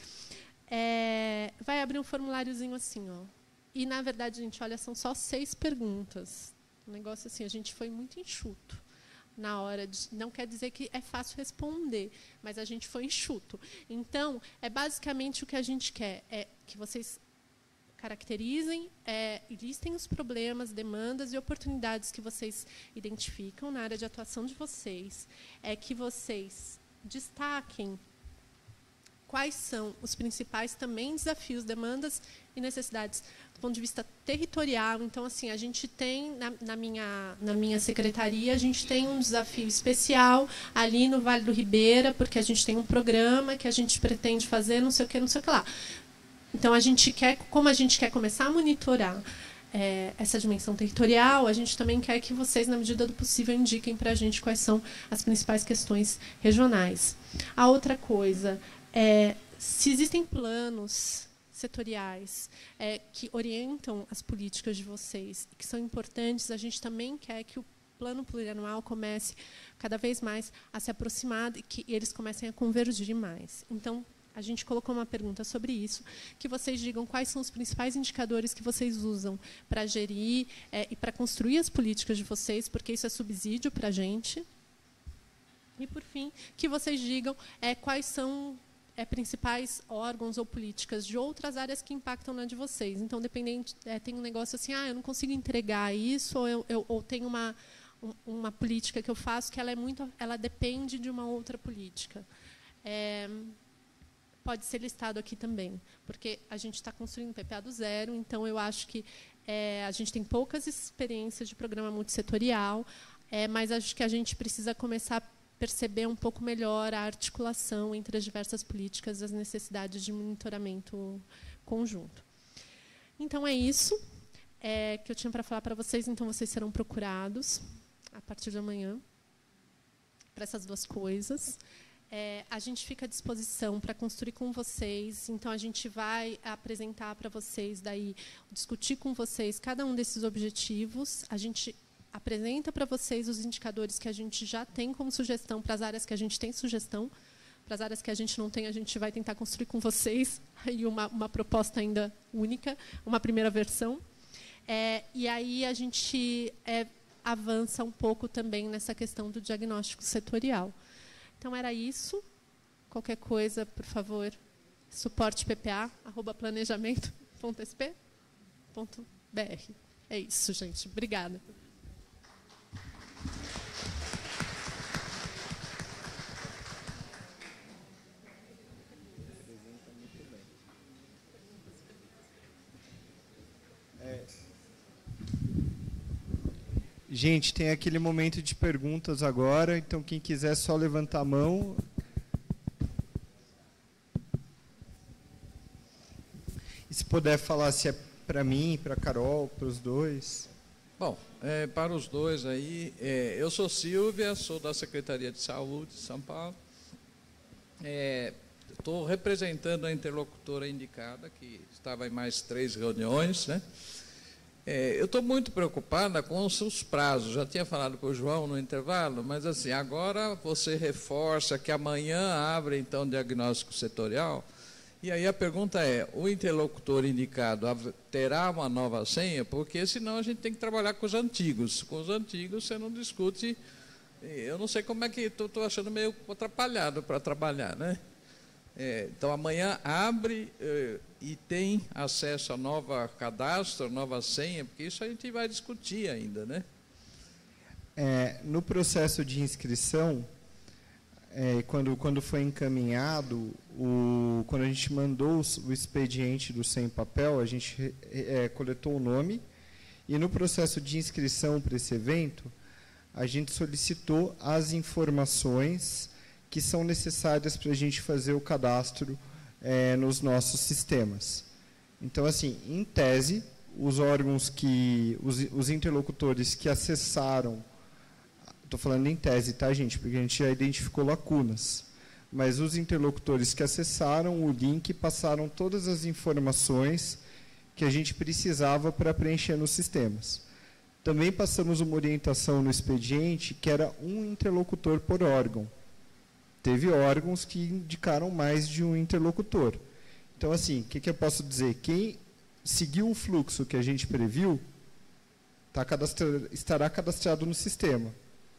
É, vai abrir um formuláriozinho assim, ó. E, na verdade, gente, olha, são só seis perguntas. Um negócio assim, a gente foi muito enxuto na hora de... Não quer dizer que é fácil responder, mas a gente foi enxuto. Então, é basicamente o que a gente quer, é que vocês caracterizem é, e listem os problemas, demandas e oportunidades que vocês identificam na área de atuação de vocês. É que vocês destaquem quais são os principais também desafios, demandas e necessidades do ponto de vista territorial. Então, assim, a gente tem, na, na, minha, na minha secretaria, a gente tem um desafio especial ali no Vale do Ribeira, porque a gente tem um programa que a gente pretende fazer, não sei o que, não sei o que lá. Então, a gente quer, como a gente quer começar a monitorar é, essa dimensão territorial, a gente também quer que vocês, na medida do possível, indiquem para a gente quais são as principais questões regionais. A outra coisa é, se existem planos setoriais é, que orientam as políticas de vocês e que são importantes, a gente também quer que o plano plurianual comece cada vez mais a se aproximar e que eles comecem a convergir mais. Então, a gente colocou uma pergunta sobre isso, que vocês digam quais são os principais indicadores que vocês usam para gerir é, e para construir as políticas de vocês, porque isso é subsídio para a gente. E, por fim, que vocês digam é, quais são é, principais órgãos ou políticas de outras áreas que impactam na de vocês. Então, dependente, é, tem um negócio assim, ah, eu não consigo entregar isso, ou, eu, eu, ou tem uma, um, uma política que eu faço que ela, é muito, ela depende de uma outra política. É, pode ser listado aqui também, porque a gente está construindo um P P A do zero, então eu acho que é, a gente tem poucas experiências de programa multissetorial, é, mas acho que a gente precisa começar a perceber um pouco melhor a articulação entre as diversas políticas e as necessidades de monitoramento conjunto. Então, é isso é, que eu tinha para falar para vocês. Então, vocês serão procurados, a partir de amanhã, para essas duas coisas. É, a gente fica à disposição para construir com vocês. Então, a gente vai apresentar para vocês, daí, discutir com vocês cada um desses objetivos. A gente apresenta para vocês os indicadores que a gente já tem como sugestão para as áreas que a gente tem sugestão. Para as áreas que a gente não tem, a gente vai tentar construir com vocês aí uma, uma proposta ainda única, uma primeira versão. É, e aí a gente é, avança um pouco também nessa questão do diagnóstico setorial. Então, era isso. Qualquer coisa, por favor, suporte p p a arroba planejamento ponto s p ponto b r. É isso, gente. Obrigada. É. Gente, tem aquele momento de perguntas agora, então quem quiser só levantar a mão. E se puder falar se é para mim, para a Carol, para os dois. Bom, é, para os dois aí, é, eu sou Silvia, sou da Secretaria de Saúde de São Paulo. Estou é, representando a interlocutora indicada, que estava em mais três reuniões, né? É, eu estou muito preocupada com os seus prazos. Já tinha falado com o João no intervalo, mas assim, agora você reforça que amanhã abre, então, diagnóstico setorial. E aí a pergunta é, o interlocutor indicado terá uma nova senha? Porque senão a gente tem que trabalhar com os antigos. Com os antigos você não discute. Eu não sei como é que... Estou achando meio atrapalhado para trabalhar, né? É, então, amanhã abre é, e tem acesso a nova cadastro, nova senha, porque isso a gente vai discutir ainda, né? É, no processo de inscrição, é, quando, quando foi encaminhado, o, quando a gente mandou o, o expediente do sem papel, a gente é, coletou o nome, e no processo de inscrição para esse evento, a gente solicitou as informações que são necessárias para a gente fazer o cadastro é, nos nossos sistemas. Então, assim, em tese, os órgãos que, os, os interlocutores que acessaram, estou falando em tese, tá, gente, porque a gente já identificou lacunas, mas os interlocutores que acessaram o link passaram todas as informações que a gente precisava para preencher nos sistemas. Também passamos uma orientação no expediente que era um interlocutor por órgão. Teve órgãos que indicaram mais de um interlocutor. Então, assim, o que, que eu posso dizer? Quem seguiu o fluxo que a gente previu tá cadastra- estará cadastrado no sistema.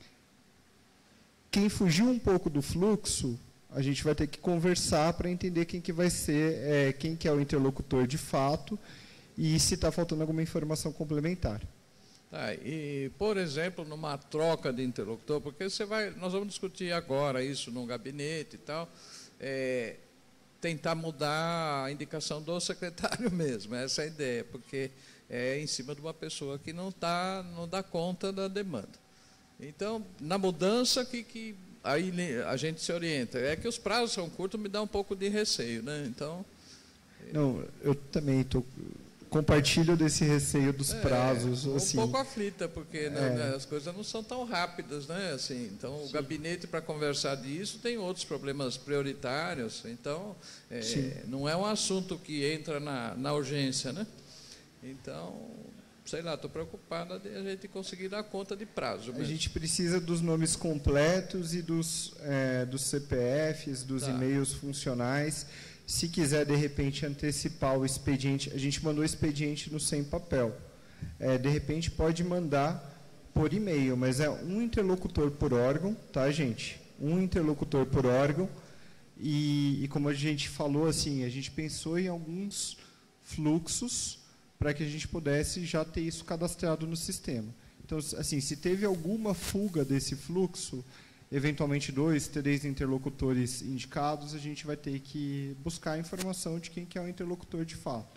Quem fugiu um pouco do fluxo, a gente vai ter que conversar para entender quem que vai ser, é, quem que é o interlocutor de fato e se está faltando alguma informação complementar. Tá, e, por exemplo, numa troca de interlocutor, porque você vai, nós vamos discutir agora isso no gabinete e tal, é, tentar mudar a indicação do secretário mesmo, essa é a ideia, porque é em cima de uma pessoa que não, tá, não dá conta da demanda. Então, na mudança que, que aí a gente se orienta, é que os prazos são curtos, me dá um pouco de receio, né? Então, não, eu também estou compartilho desse receio dos é, prazos. Um assim, pouco aflita, porque é. né, as coisas não são tão rápidas, né? Assim, então, Sim. o gabinete, para conversar disso, tem outros problemas prioritários. Então, é, não é um assunto que entra na, na urgência, né? Então, sei lá, estou preocupada de a gente conseguir dar conta de prazo mesmo. A gente precisa dos nomes completos e dos, é, dos C P Fs, dos Tá. e-mails funcionais. Se quiser, de repente, antecipar o expediente, a gente mandou o expediente no sem papel. É, de repente, pode mandar por e-mail, mas é um interlocutor por órgão, tá, gente? Um interlocutor por órgão. E, e como a gente falou, assim, a gente pensou em alguns fluxos para que a gente pudesse já ter isso cadastrado no sistema. Então, assim, se teve alguma fuga desse fluxo, eventualmente dois, três interlocutores indicados, a gente vai ter que buscar a informação de quem que é o interlocutor de fato.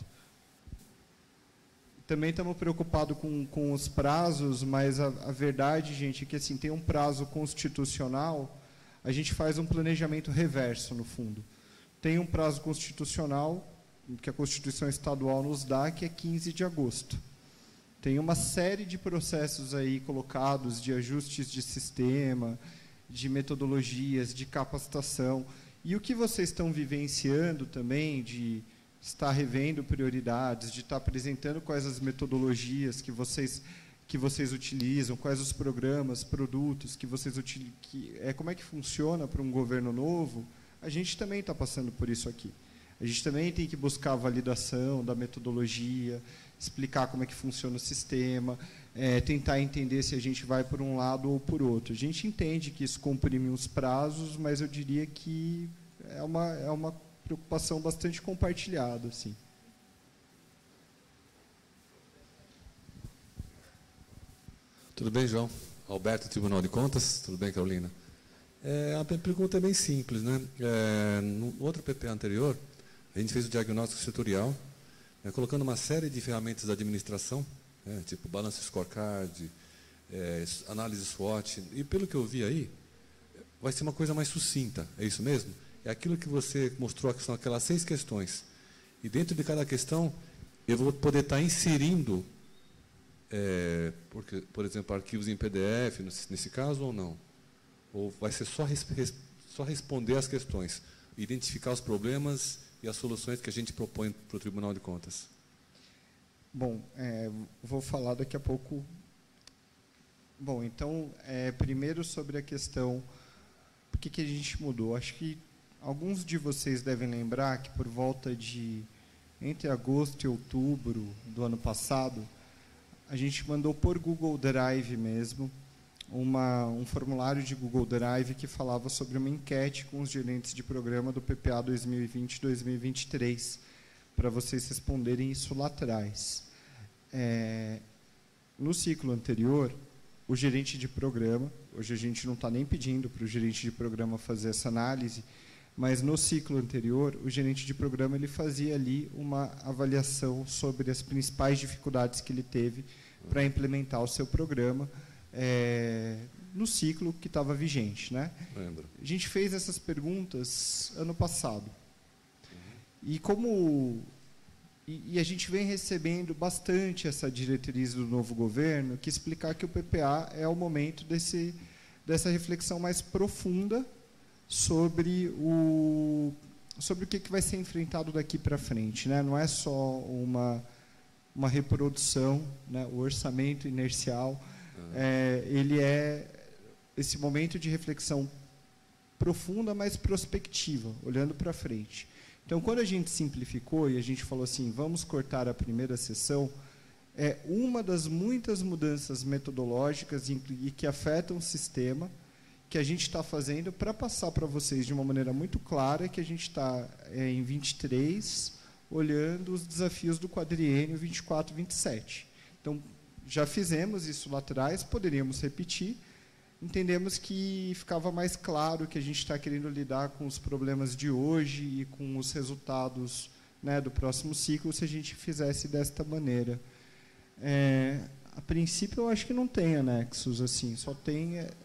Também estamos preocupados com, com os prazos, mas a, a verdade, gente, é que assim, tem um prazo constitucional, a gente faz um planejamento reverso, no fundo. Tem um prazo constitucional, que a Constituição Estadual nos dá, que é quinze de agosto. Tem uma série de processos aí colocados, de ajustes de sistema, de metodologias, de capacitação. E o que vocês estão vivenciando também, de estar revendo prioridades, de estar apresentando quais as metodologias que vocês, que vocês utilizam, quais os programas, produtos que vocês utilizam, que, é, como é que funciona para um governo novo, a gente também está passando por isso aqui. A gente também tem que buscar a validação da metodologia, explicar como é que funciona o sistema, é, tentar entender se a gente vai por um lado ou por outro. A gente entende que isso comprime os prazos, mas eu diria que é uma, é uma preocupação bastante compartilhada, assim. Tudo bem, João? Alberto, Tribunal de Contas. Tudo bem, Carolina? É, a pergunta é bem simples, né? É, no outro P P A anterior, a gente fez o diagnóstico setorial, né, colocando uma série de ferramentas da administração, né, tipo balanço scorecard, é, análise SWOT, e pelo que eu vi aí, vai ser uma coisa mais sucinta, é isso mesmo? É aquilo que você mostrou, que são aquelas seis questões. E dentro de cada questão, eu vou poder estar inserindo, é, porque, por exemplo, arquivos em P D F, nesse caso, ou não? Ou vai ser só, res, só responder as questões, identificar os problemas e as soluções que a gente propõe para o Tribunal de Contas? Bom, é, vou falar daqui a pouco. Bom, então, é, primeiro sobre a questão, por que, que a gente mudou? Acho que alguns de vocês devem lembrar que por volta de, entre agosto e outubro do ano passado, a gente mandou por Google Drive mesmo, Uma, um formulário de Google Drive que falava sobre uma enquete com os gerentes de programa do P P A dois mil e vinte a dois mil e vinte e três, para vocês responderem isso lá atrás. É, no ciclo anterior, o gerente de programa, hoje a gente não está nem pedindo para o gerente de programa fazer essa análise, mas no ciclo anterior, o gerente de programa ele fazia ali uma avaliação sobre as principais dificuldades que ele teve para implementar o seu programa, É, no ciclo que estava vigente, né? Lembro. A gente fez essas perguntas ano passado. Uhum. E como e, e a gente vem recebendo bastante essa diretriz do novo governo, que explicar que o P P A é o momento desse, dessa reflexão mais profunda sobre o sobre o que, que vai ser enfrentado daqui para frente, né? Não é só uma uma reprodução, né? O orçamento inercial, é, ele é esse momento de reflexão profunda, mas prospectiva, olhando para frente. Então, quando a gente simplificou e a gente falou assim, vamos cortar a primeira sessão, é uma das muitas mudanças metodológicas e que afetam o sistema que a gente está fazendo para passar para vocês de uma maneira muito clara que a gente está é, em vinte e três olhando os desafios do quadriênio vinte e quatro, vinte e sete. Então, já fizemos isso lá atrás, poderíamos repetir. Entendemos que ficava mais claro que a gente está querendo lidar com os problemas de hoje e com os resultados, né, do próximo ciclo se a gente fizesse desta maneira. É, a princípio, eu acho que não tem anexos, assim, só tem... É,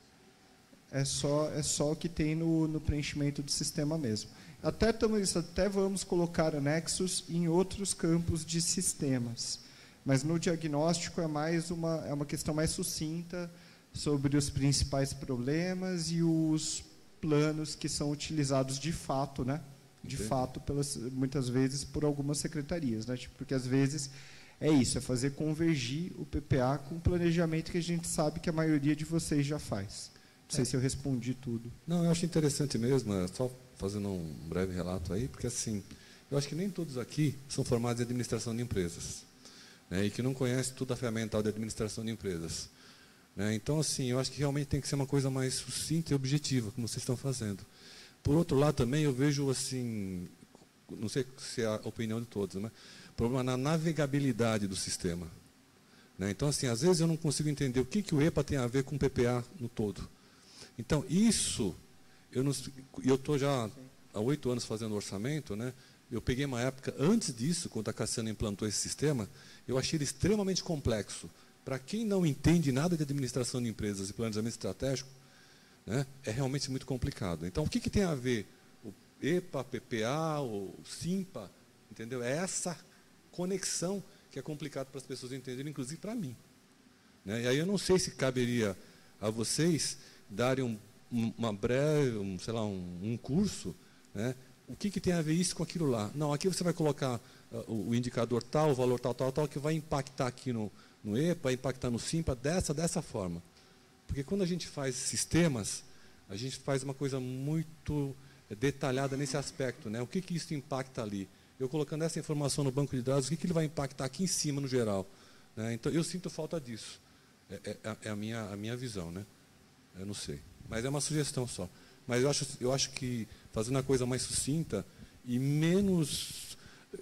é, só, é só o que tem no, no preenchimento do sistema mesmo. Até, tamo, até vamos colocar anexos em outros campos de sistemas, mas no diagnóstico é, mais uma, é uma questão mais sucinta sobre os principais problemas e os planos que são utilizados de fato, né? De Entendi. fato, pelas, muitas vezes por algumas secretarias, né? Tipo, porque às vezes é isso, é fazer convergir o P P A com o planejamento que a gente sabe que a maioria de vocês já faz. Não sei é. se eu respondi tudo. Não, eu acho interessante mesmo, é só fazendo um breve relato aí, porque assim, eu acho que nem todos aqui são formados em administração de empresas, né? E que não conhecem tudo a ferramental de administração de empresas. Então, assim, eu acho que realmente tem que ser uma coisa mais sucinta e objetiva, como vocês estão fazendo. Por outro lado, também, eu vejo, assim, não sei se é a opinião de todos, né? Problema na navegabilidade do sistema. Então, assim, às vezes eu não consigo entender o que, que o E P A tem a ver com o P P A no todo. Então, isso, eu estou já há oito anos fazendo orçamento, né? Eu peguei uma época, antes disso, quando a Cassiana implantou esse sistema, eu achei ele extremamente complexo. Para quem não entende nada de administração de empresas e planejamento estratégico, né, é realmente muito complicado. Então, o que, que tem a ver o E P A, P P A, o SIMPA, entendeu? É essa conexão que é complicado para as pessoas entenderem, inclusive para mim. Né? E aí eu não sei se caberia a vocês darem um, uma breve, um, sei lá, um, um curso, né? O que, que tem a ver isso com aquilo lá? Não, aqui você vai colocar uh, o, o indicador tal, o valor tal, tal, tal, que vai impactar aqui no... no E P A, impactar no SIMPA, dessa, dessa forma. Porque quando a gente faz sistemas, a gente faz uma coisa muito detalhada nesse aspecto, né? O que, que isso impacta ali? Eu colocando essa informação no banco de dados, o que, que ele vai impactar aqui em cima, no geral? Né? Então, eu sinto falta disso. É, é, é a, minha, a minha visão, né? Eu não sei. Mas é uma sugestão só. Mas eu acho, eu acho que fazendo a coisa mais sucinta e menos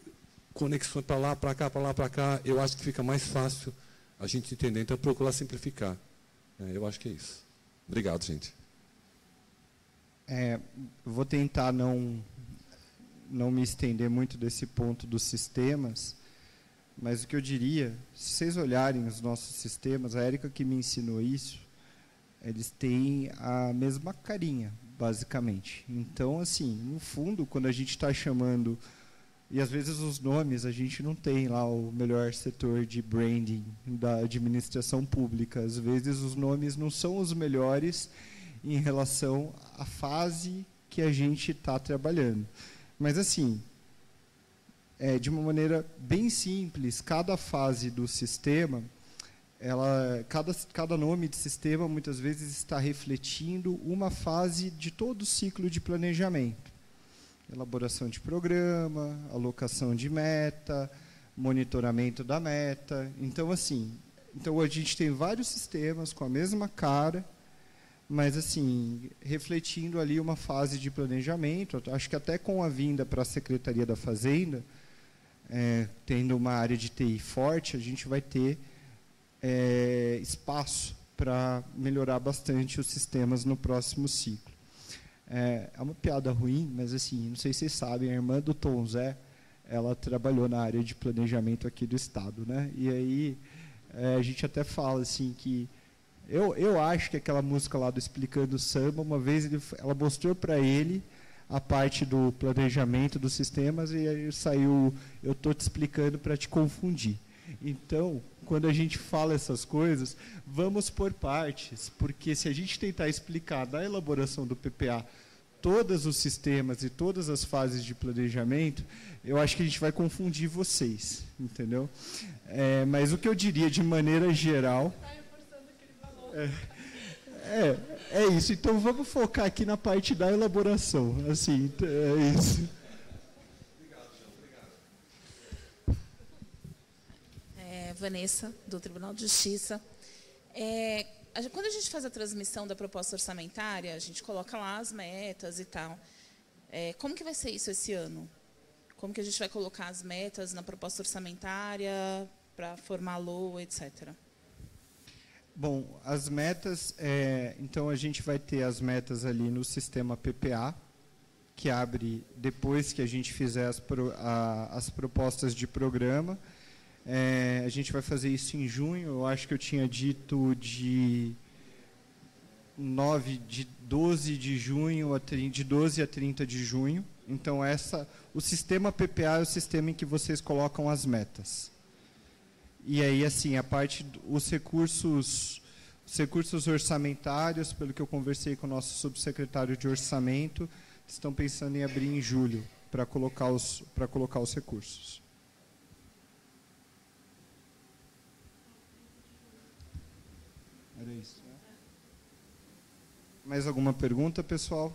conexões para lá, para cá, para lá, para cá, eu acho que fica mais fácil a gente entender. Então, procurar simplificar. É, eu acho que é isso. Obrigado, gente. É, vou tentar não, não me estender muito desse ponto dos sistemas, mas o que eu diria, se vocês olharem os nossos sistemas, a Érica que me ensinou isso, eles têm a mesma carinha, basicamente. Então, assim, no fundo, quando a gente está chamando... E, às vezes, os nomes, a gente não tem lá o melhor setor de branding da administração pública. Às vezes, os nomes não são os melhores em relação à fase que a gente está trabalhando. Mas, assim, é, de uma maneira bem simples, cada fase do sistema, ela, cada, cada nome de sistema, muitas vezes, está refletindo uma fase de todo o ciclo de planejamento. Elaboração de programa, alocação de meta, monitoramento da meta. Então, assim, então a gente tem vários sistemas com a mesma cara, mas, assim, refletindo ali uma fase de planejamento. Acho que até com a vinda para a Secretaria da Fazenda, é, tendo uma área de T I forte, a gente vai ter é, espaço para melhorar bastante os sistemas no próximo ciclo. É, é uma piada ruim, mas, assim, não sei se vocês sabem, a irmã do Tom Zé, ela trabalhou na área de planejamento aqui do Estado, né? E aí é, a gente até fala assim que eu, eu acho que aquela música lá do Explicando Samba, uma vez ele, ela mostrou para ele a parte do planejamento dos sistemas e aí saiu, eu estou te explicando para te confundir. Então, quando a gente fala essas coisas, vamos por partes, porque se a gente tentar explicar da elaboração do P P A todos os sistemas e todas as fases de planejamento, eu acho que a gente vai confundir vocês, entendeu? É, mas o que eu diria de maneira geral... É, é, é isso. Então, vamos focar aqui na parte da elaboração. Assim, é isso. É, Vanessa, do Tribunal de Justiça. É, a, quando a gente faz a transmissão da proposta orçamentária, a gente coloca lá as metas e tal. É, como que vai ser isso esse ano? Como que a gente vai colocar as metas na proposta orçamentária para formar a L O A, etcétera? Bom, as metas, é, então a gente vai ter as metas ali no sistema P P A, que abre depois que a gente fizer as, pro, a, as propostas de programa. É, a gente vai fazer isso em junho, eu acho que eu tinha dito de, nove, de doze de junho, a, de doze a trinta de junho. Então, essa, o sistema P P A é o sistema em que vocês colocam as metas. E aí, assim, a parte, os recursos, os recursos orçamentários, pelo que eu conversei com o nosso subsecretário de orçamento, estão pensando em abrir em julho para colocar os, para colocar os recursos. Era isso, né? Mais alguma pergunta, pessoal?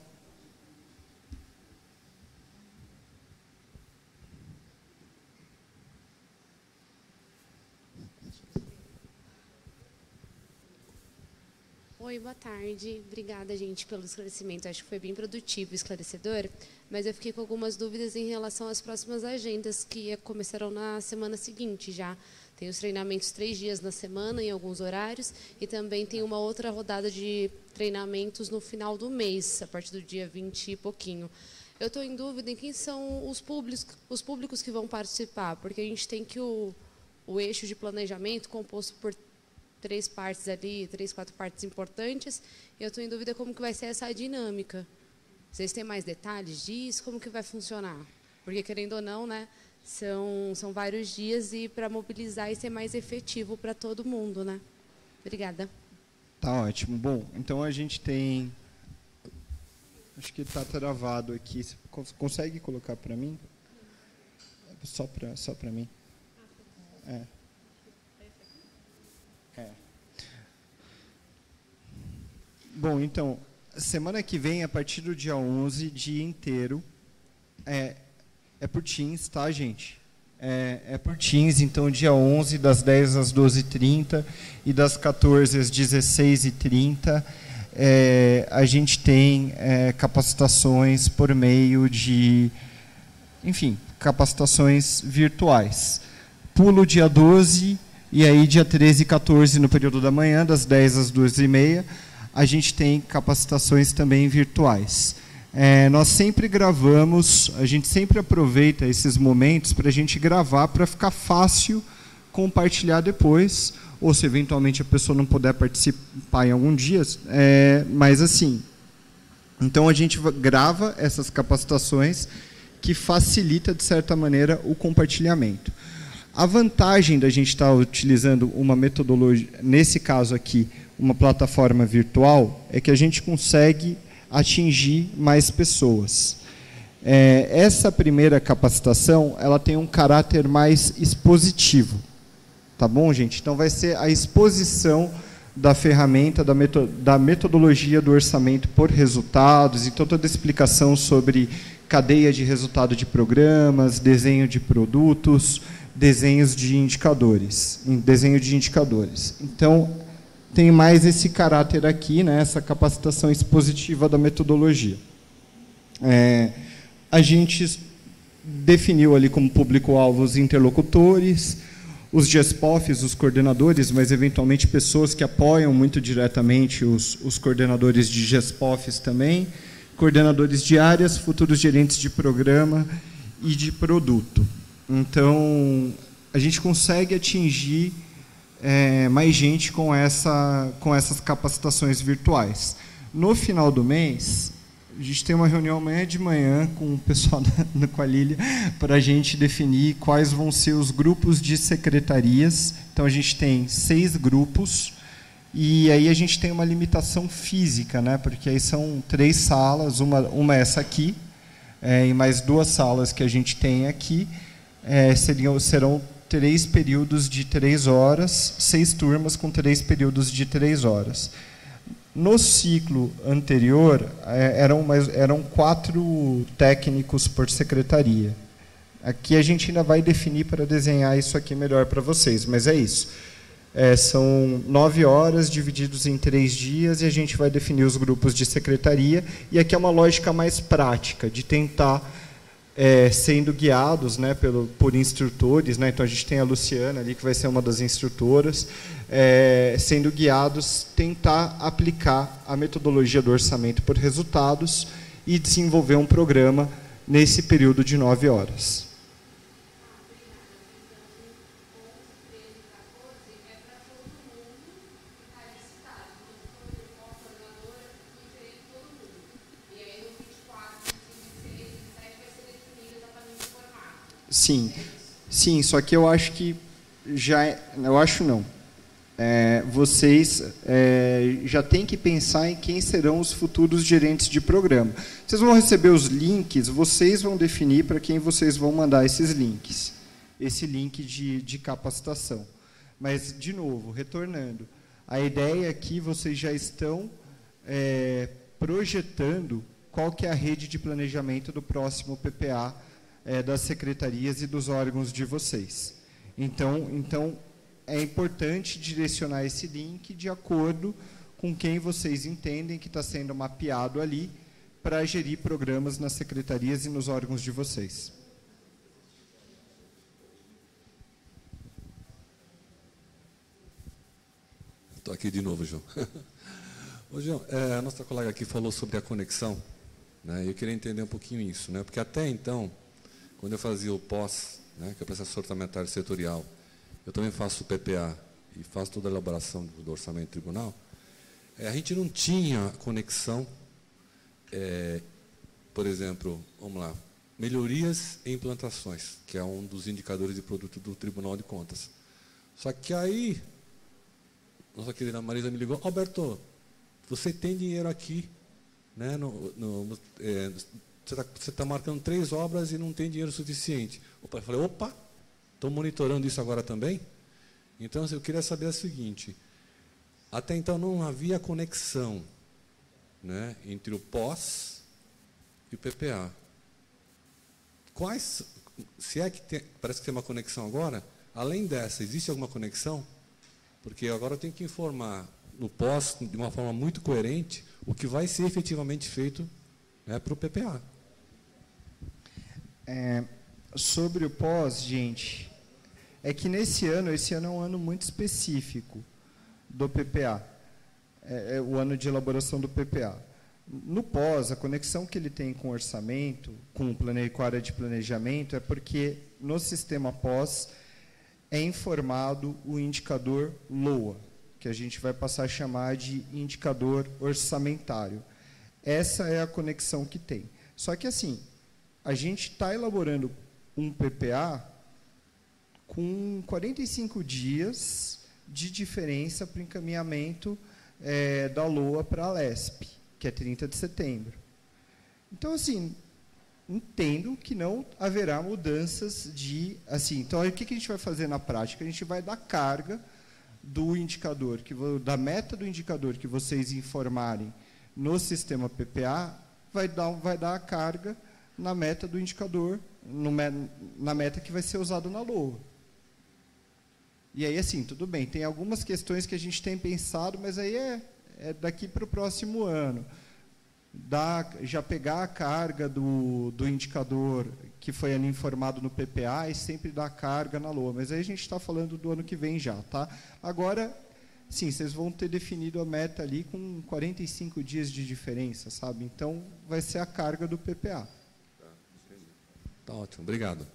Oi, boa tarde. Obrigada, gente, pelo esclarecimento. Acho que foi bem produtivo e esclarecedor, mas eu fiquei com algumas dúvidas em relação às próximas agendas que começarão na semana seguinte já. Tem os treinamentos três dias na semana, em alguns horários, e também tem uma outra rodada de treinamentos no final do mês, a partir do dia vinte e pouquinho. Eu estou em dúvida em quem são os públicos, os públicos que vão participar, porque a gente tem que o, o eixo de planejamento composto por três partes ali, três, quatro partes importantes, e eu estou em dúvida como que vai ser essa dinâmica. Vocês têm mais detalhes disso? Como que vai funcionar? Porque, querendo ou não, né, são, são vários dias e para mobilizar e ser mais efetivo para todo mundo, né? Obrigada. Tá ótimo. Bom, então a gente tem... Acho que está travado aqui. Você consegue colocar para mim? Só para só para mim. É. É. Bom, então, semana que vem, a partir do dia onze, dia inteiro, é, é por Teams, tá, gente? É, é por Teams, então, dia onze, das dez às doze e trinta e das quatorze às dezesseis e trinta, é, a gente tem é, capacitações por meio de, enfim, capacitações virtuais. Pulo dia doze... E aí, dia treze e quatorze, no período da manhã, das dez às duas e meia, a gente tem capacitações também virtuais. É, nós sempre gravamos, a gente sempre aproveita esses momentos para a gente gravar, para ficar fácil compartilhar depois, ou se eventualmente a pessoa não puder participar em algum dia, é, mas assim, então a gente grava essas capacitações que facilita, de certa maneira, o compartilhamento. A vantagem da gente estar utilizando uma metodologia, nesse caso aqui, uma plataforma virtual, é que a gente consegue atingir mais pessoas. É, essa primeira capacitação, ela tem um caráter mais expositivo. Tá bom, gente? Então, vai ser a exposição da ferramenta, da, meto, da metodologia do orçamento por resultados, então toda a explicação sobre cadeia de resultado de programas, desenho de produtos, desenhos de indicadores, desenho de indicadores. Então, tem mais esse caráter aqui, né, essa capacitação expositiva da metodologia. É, a gente definiu ali como público-alvo os interlocutores, os G E S P O Fs, os coordenadores, mas eventualmente pessoas que apoiam muito diretamente os, os coordenadores de G E S P O Fs também, coordenadores de áreas, futuros gerentes de programa e de produto. Então, a gente consegue atingir é, mais gente com, essa, com essas capacitações virtuais. No final do mês, a gente tem uma reunião amanhã de manhã com o pessoal da, da Qualília para a gente definir quais vão ser os grupos de secretarias. Então, a gente tem seis grupos E aí a gente tem uma limitação física, né? Porque aí são três salas, uma, uma é essa aqui, é, e mais duas salas que a gente tem aqui, é, seriam, serão três períodos de três horas, seis turmas com três períodos de três horas. No ciclo anterior, é, eram, mais, eram quatro técnicos por secretaria. Aqui a gente ainda vai definir para desenhar isso aqui melhor para vocês, mas é isso. É, são nove horas divididos em três dias e a gente vai definir os grupos de secretaria. E aqui é uma lógica mais prática, de tentar, é, sendo guiados, né, pelo, por instrutores, né, então a gente tem a Luciana ali, que vai ser uma das instrutoras, é, sendo guiados, tentar aplicar a metodologia do orçamento por resultados e desenvolver um programa nesse período de nove horas. Sim, sim, só que eu acho que já, eu acho não, é, vocês é, já têm que pensar em quem serão os futuros gerentes de programa. Vocês vão receber os links, vocês vão definir para quem vocês vão mandar esses links, esse link de, de capacitação. Mas, de novo, retornando, a ideia aqui, vocês já estão é, projetando qual que é a rede de planejamento do próximo P P A, É, das secretarias e dos órgãos de vocês. Então, então, é importante direcionar esse link de acordo com quem vocês entendem que está sendo mapeado ali para gerir programas nas secretarias e nos órgãos de vocês. Estou aqui de novo, João. Ô, João, é, a nossa colega aqui falou sobre a conexão, né, e eu queria entender um pouquinho isso, né, porque até então, quando eu fazia o pós, né, que é o processo orçamentário setorial, eu também faço o P P A e faço toda a elaboração do, do orçamento tribunal, é, a gente não tinha conexão, é, por exemplo, vamos lá, melhorias e implantações, que é um dos indicadores de produto do Tribunal de Contas. Só que aí, nossa querida Marisa me ligou, Alberto, você tem dinheiro aqui, né, no, no, no, é, você está marcando três obras e não tem dinheiro suficiente. Opa, eu falei, opa, estão monitorando isso agora também? Então, eu queria saber o seguinte, até então não havia conexão, né, entre o pós e o P P A. Quais, se é que tem, parece que tem uma conexão agora, além dessa, existe alguma conexão? Porque agora eu tenho que informar no pós, de uma forma muito coerente, o que vai ser efetivamente feito, né, para o P P A. É, sobre o pós, gente, é que nesse ano, esse ano é um ano muito específico do P P A, é, é o ano de elaboração do P P A. No pós, a conexão que ele tem com o orçamento, com, o plane... com a área de planejamento, é porque no sistema pós é informado o indicador L O A, que a gente vai passar a chamar de indicador orçamentário. Essa é a conexão que tem. Só que, assim, a gente está elaborando um P P A com quarenta e cinco dias de diferença para o encaminhamento é, da L O A para a Lesp, que é trinta de setembro. Então, assim, entendo que não haverá mudanças de... Assim, então, o que a gente vai fazer na prática? A gente vai dar carga do indicador, que, da meta do indicador que vocês informarem no sistema P P A, vai dar, vai dar a carga na meta do indicador, no, na meta que vai ser usada na L O A. E aí, assim, tudo bem, tem algumas questões que a gente tem pensado, mas aí é, é daqui para o próximo ano. Dá, já pegar a carga do, do indicador que foi ali informado no P P A e sempre dar carga na L O A. Mas aí a gente está falando do ano que vem já, tá? Agora, sim, vocês vão ter definido a meta ali com quarenta e cinco dias de diferença, sabe? Então, vai ser a carga do P P A. Tá ótimo, obrigado.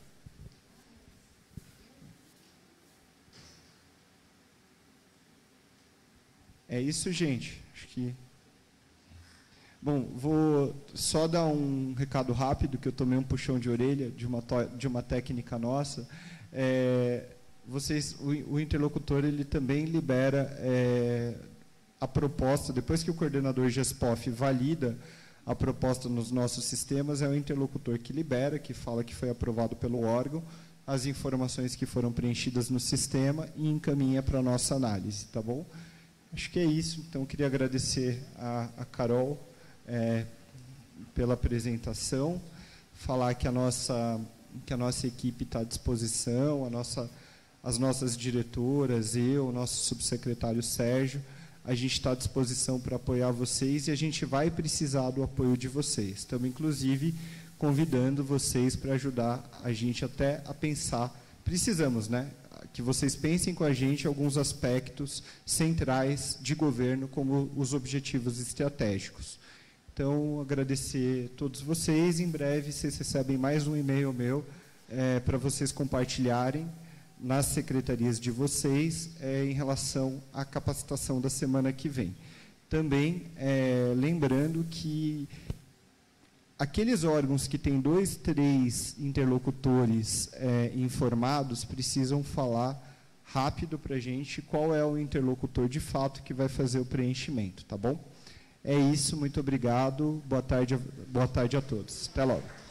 É isso, gente. Acho que... Bom, vou só dar um recado rápido, que eu tomei um puxão de orelha de uma, de uma técnica nossa. É, vocês, o, o interlocutor ele também libera é, a proposta, depois que o coordenador GESPOF valida a proposta nos nossos sistemas, é o interlocutor que libera, que fala que foi aprovado pelo órgão, as informações que foram preenchidas no sistema e encaminha para a nossa análise, tá bom? Acho que é isso. Então, queria agradecer a, a Carol é, pela apresentação, falar que a nossa, que a nossa equipe está à disposição, a nossa, as nossas diretoras, eu, o nosso subsecretário Sérgio, a gente está à disposição para apoiar vocês e a gente vai precisar do apoio de vocês. Estamos, inclusive, convidando vocês para ajudar a gente até a pensar. Precisamos, né? Que vocês pensem com a gente alguns aspectos centrais de governo, como os objetivos estratégicos. Então, agradecer a todos vocês. Em breve, vocês recebem mais um e-mail meu é, para vocês compartilharem nas secretarias de vocês é, em relação à capacitação da semana que vem. Também, é, lembrando que aqueles órgãos que têm dois, três interlocutores é, informados precisam falar rápido para a gente qual é o interlocutor de fato que vai fazer o preenchimento, tá bom? É isso, muito obrigado, boa tarde, boa tarde a todos. Até logo.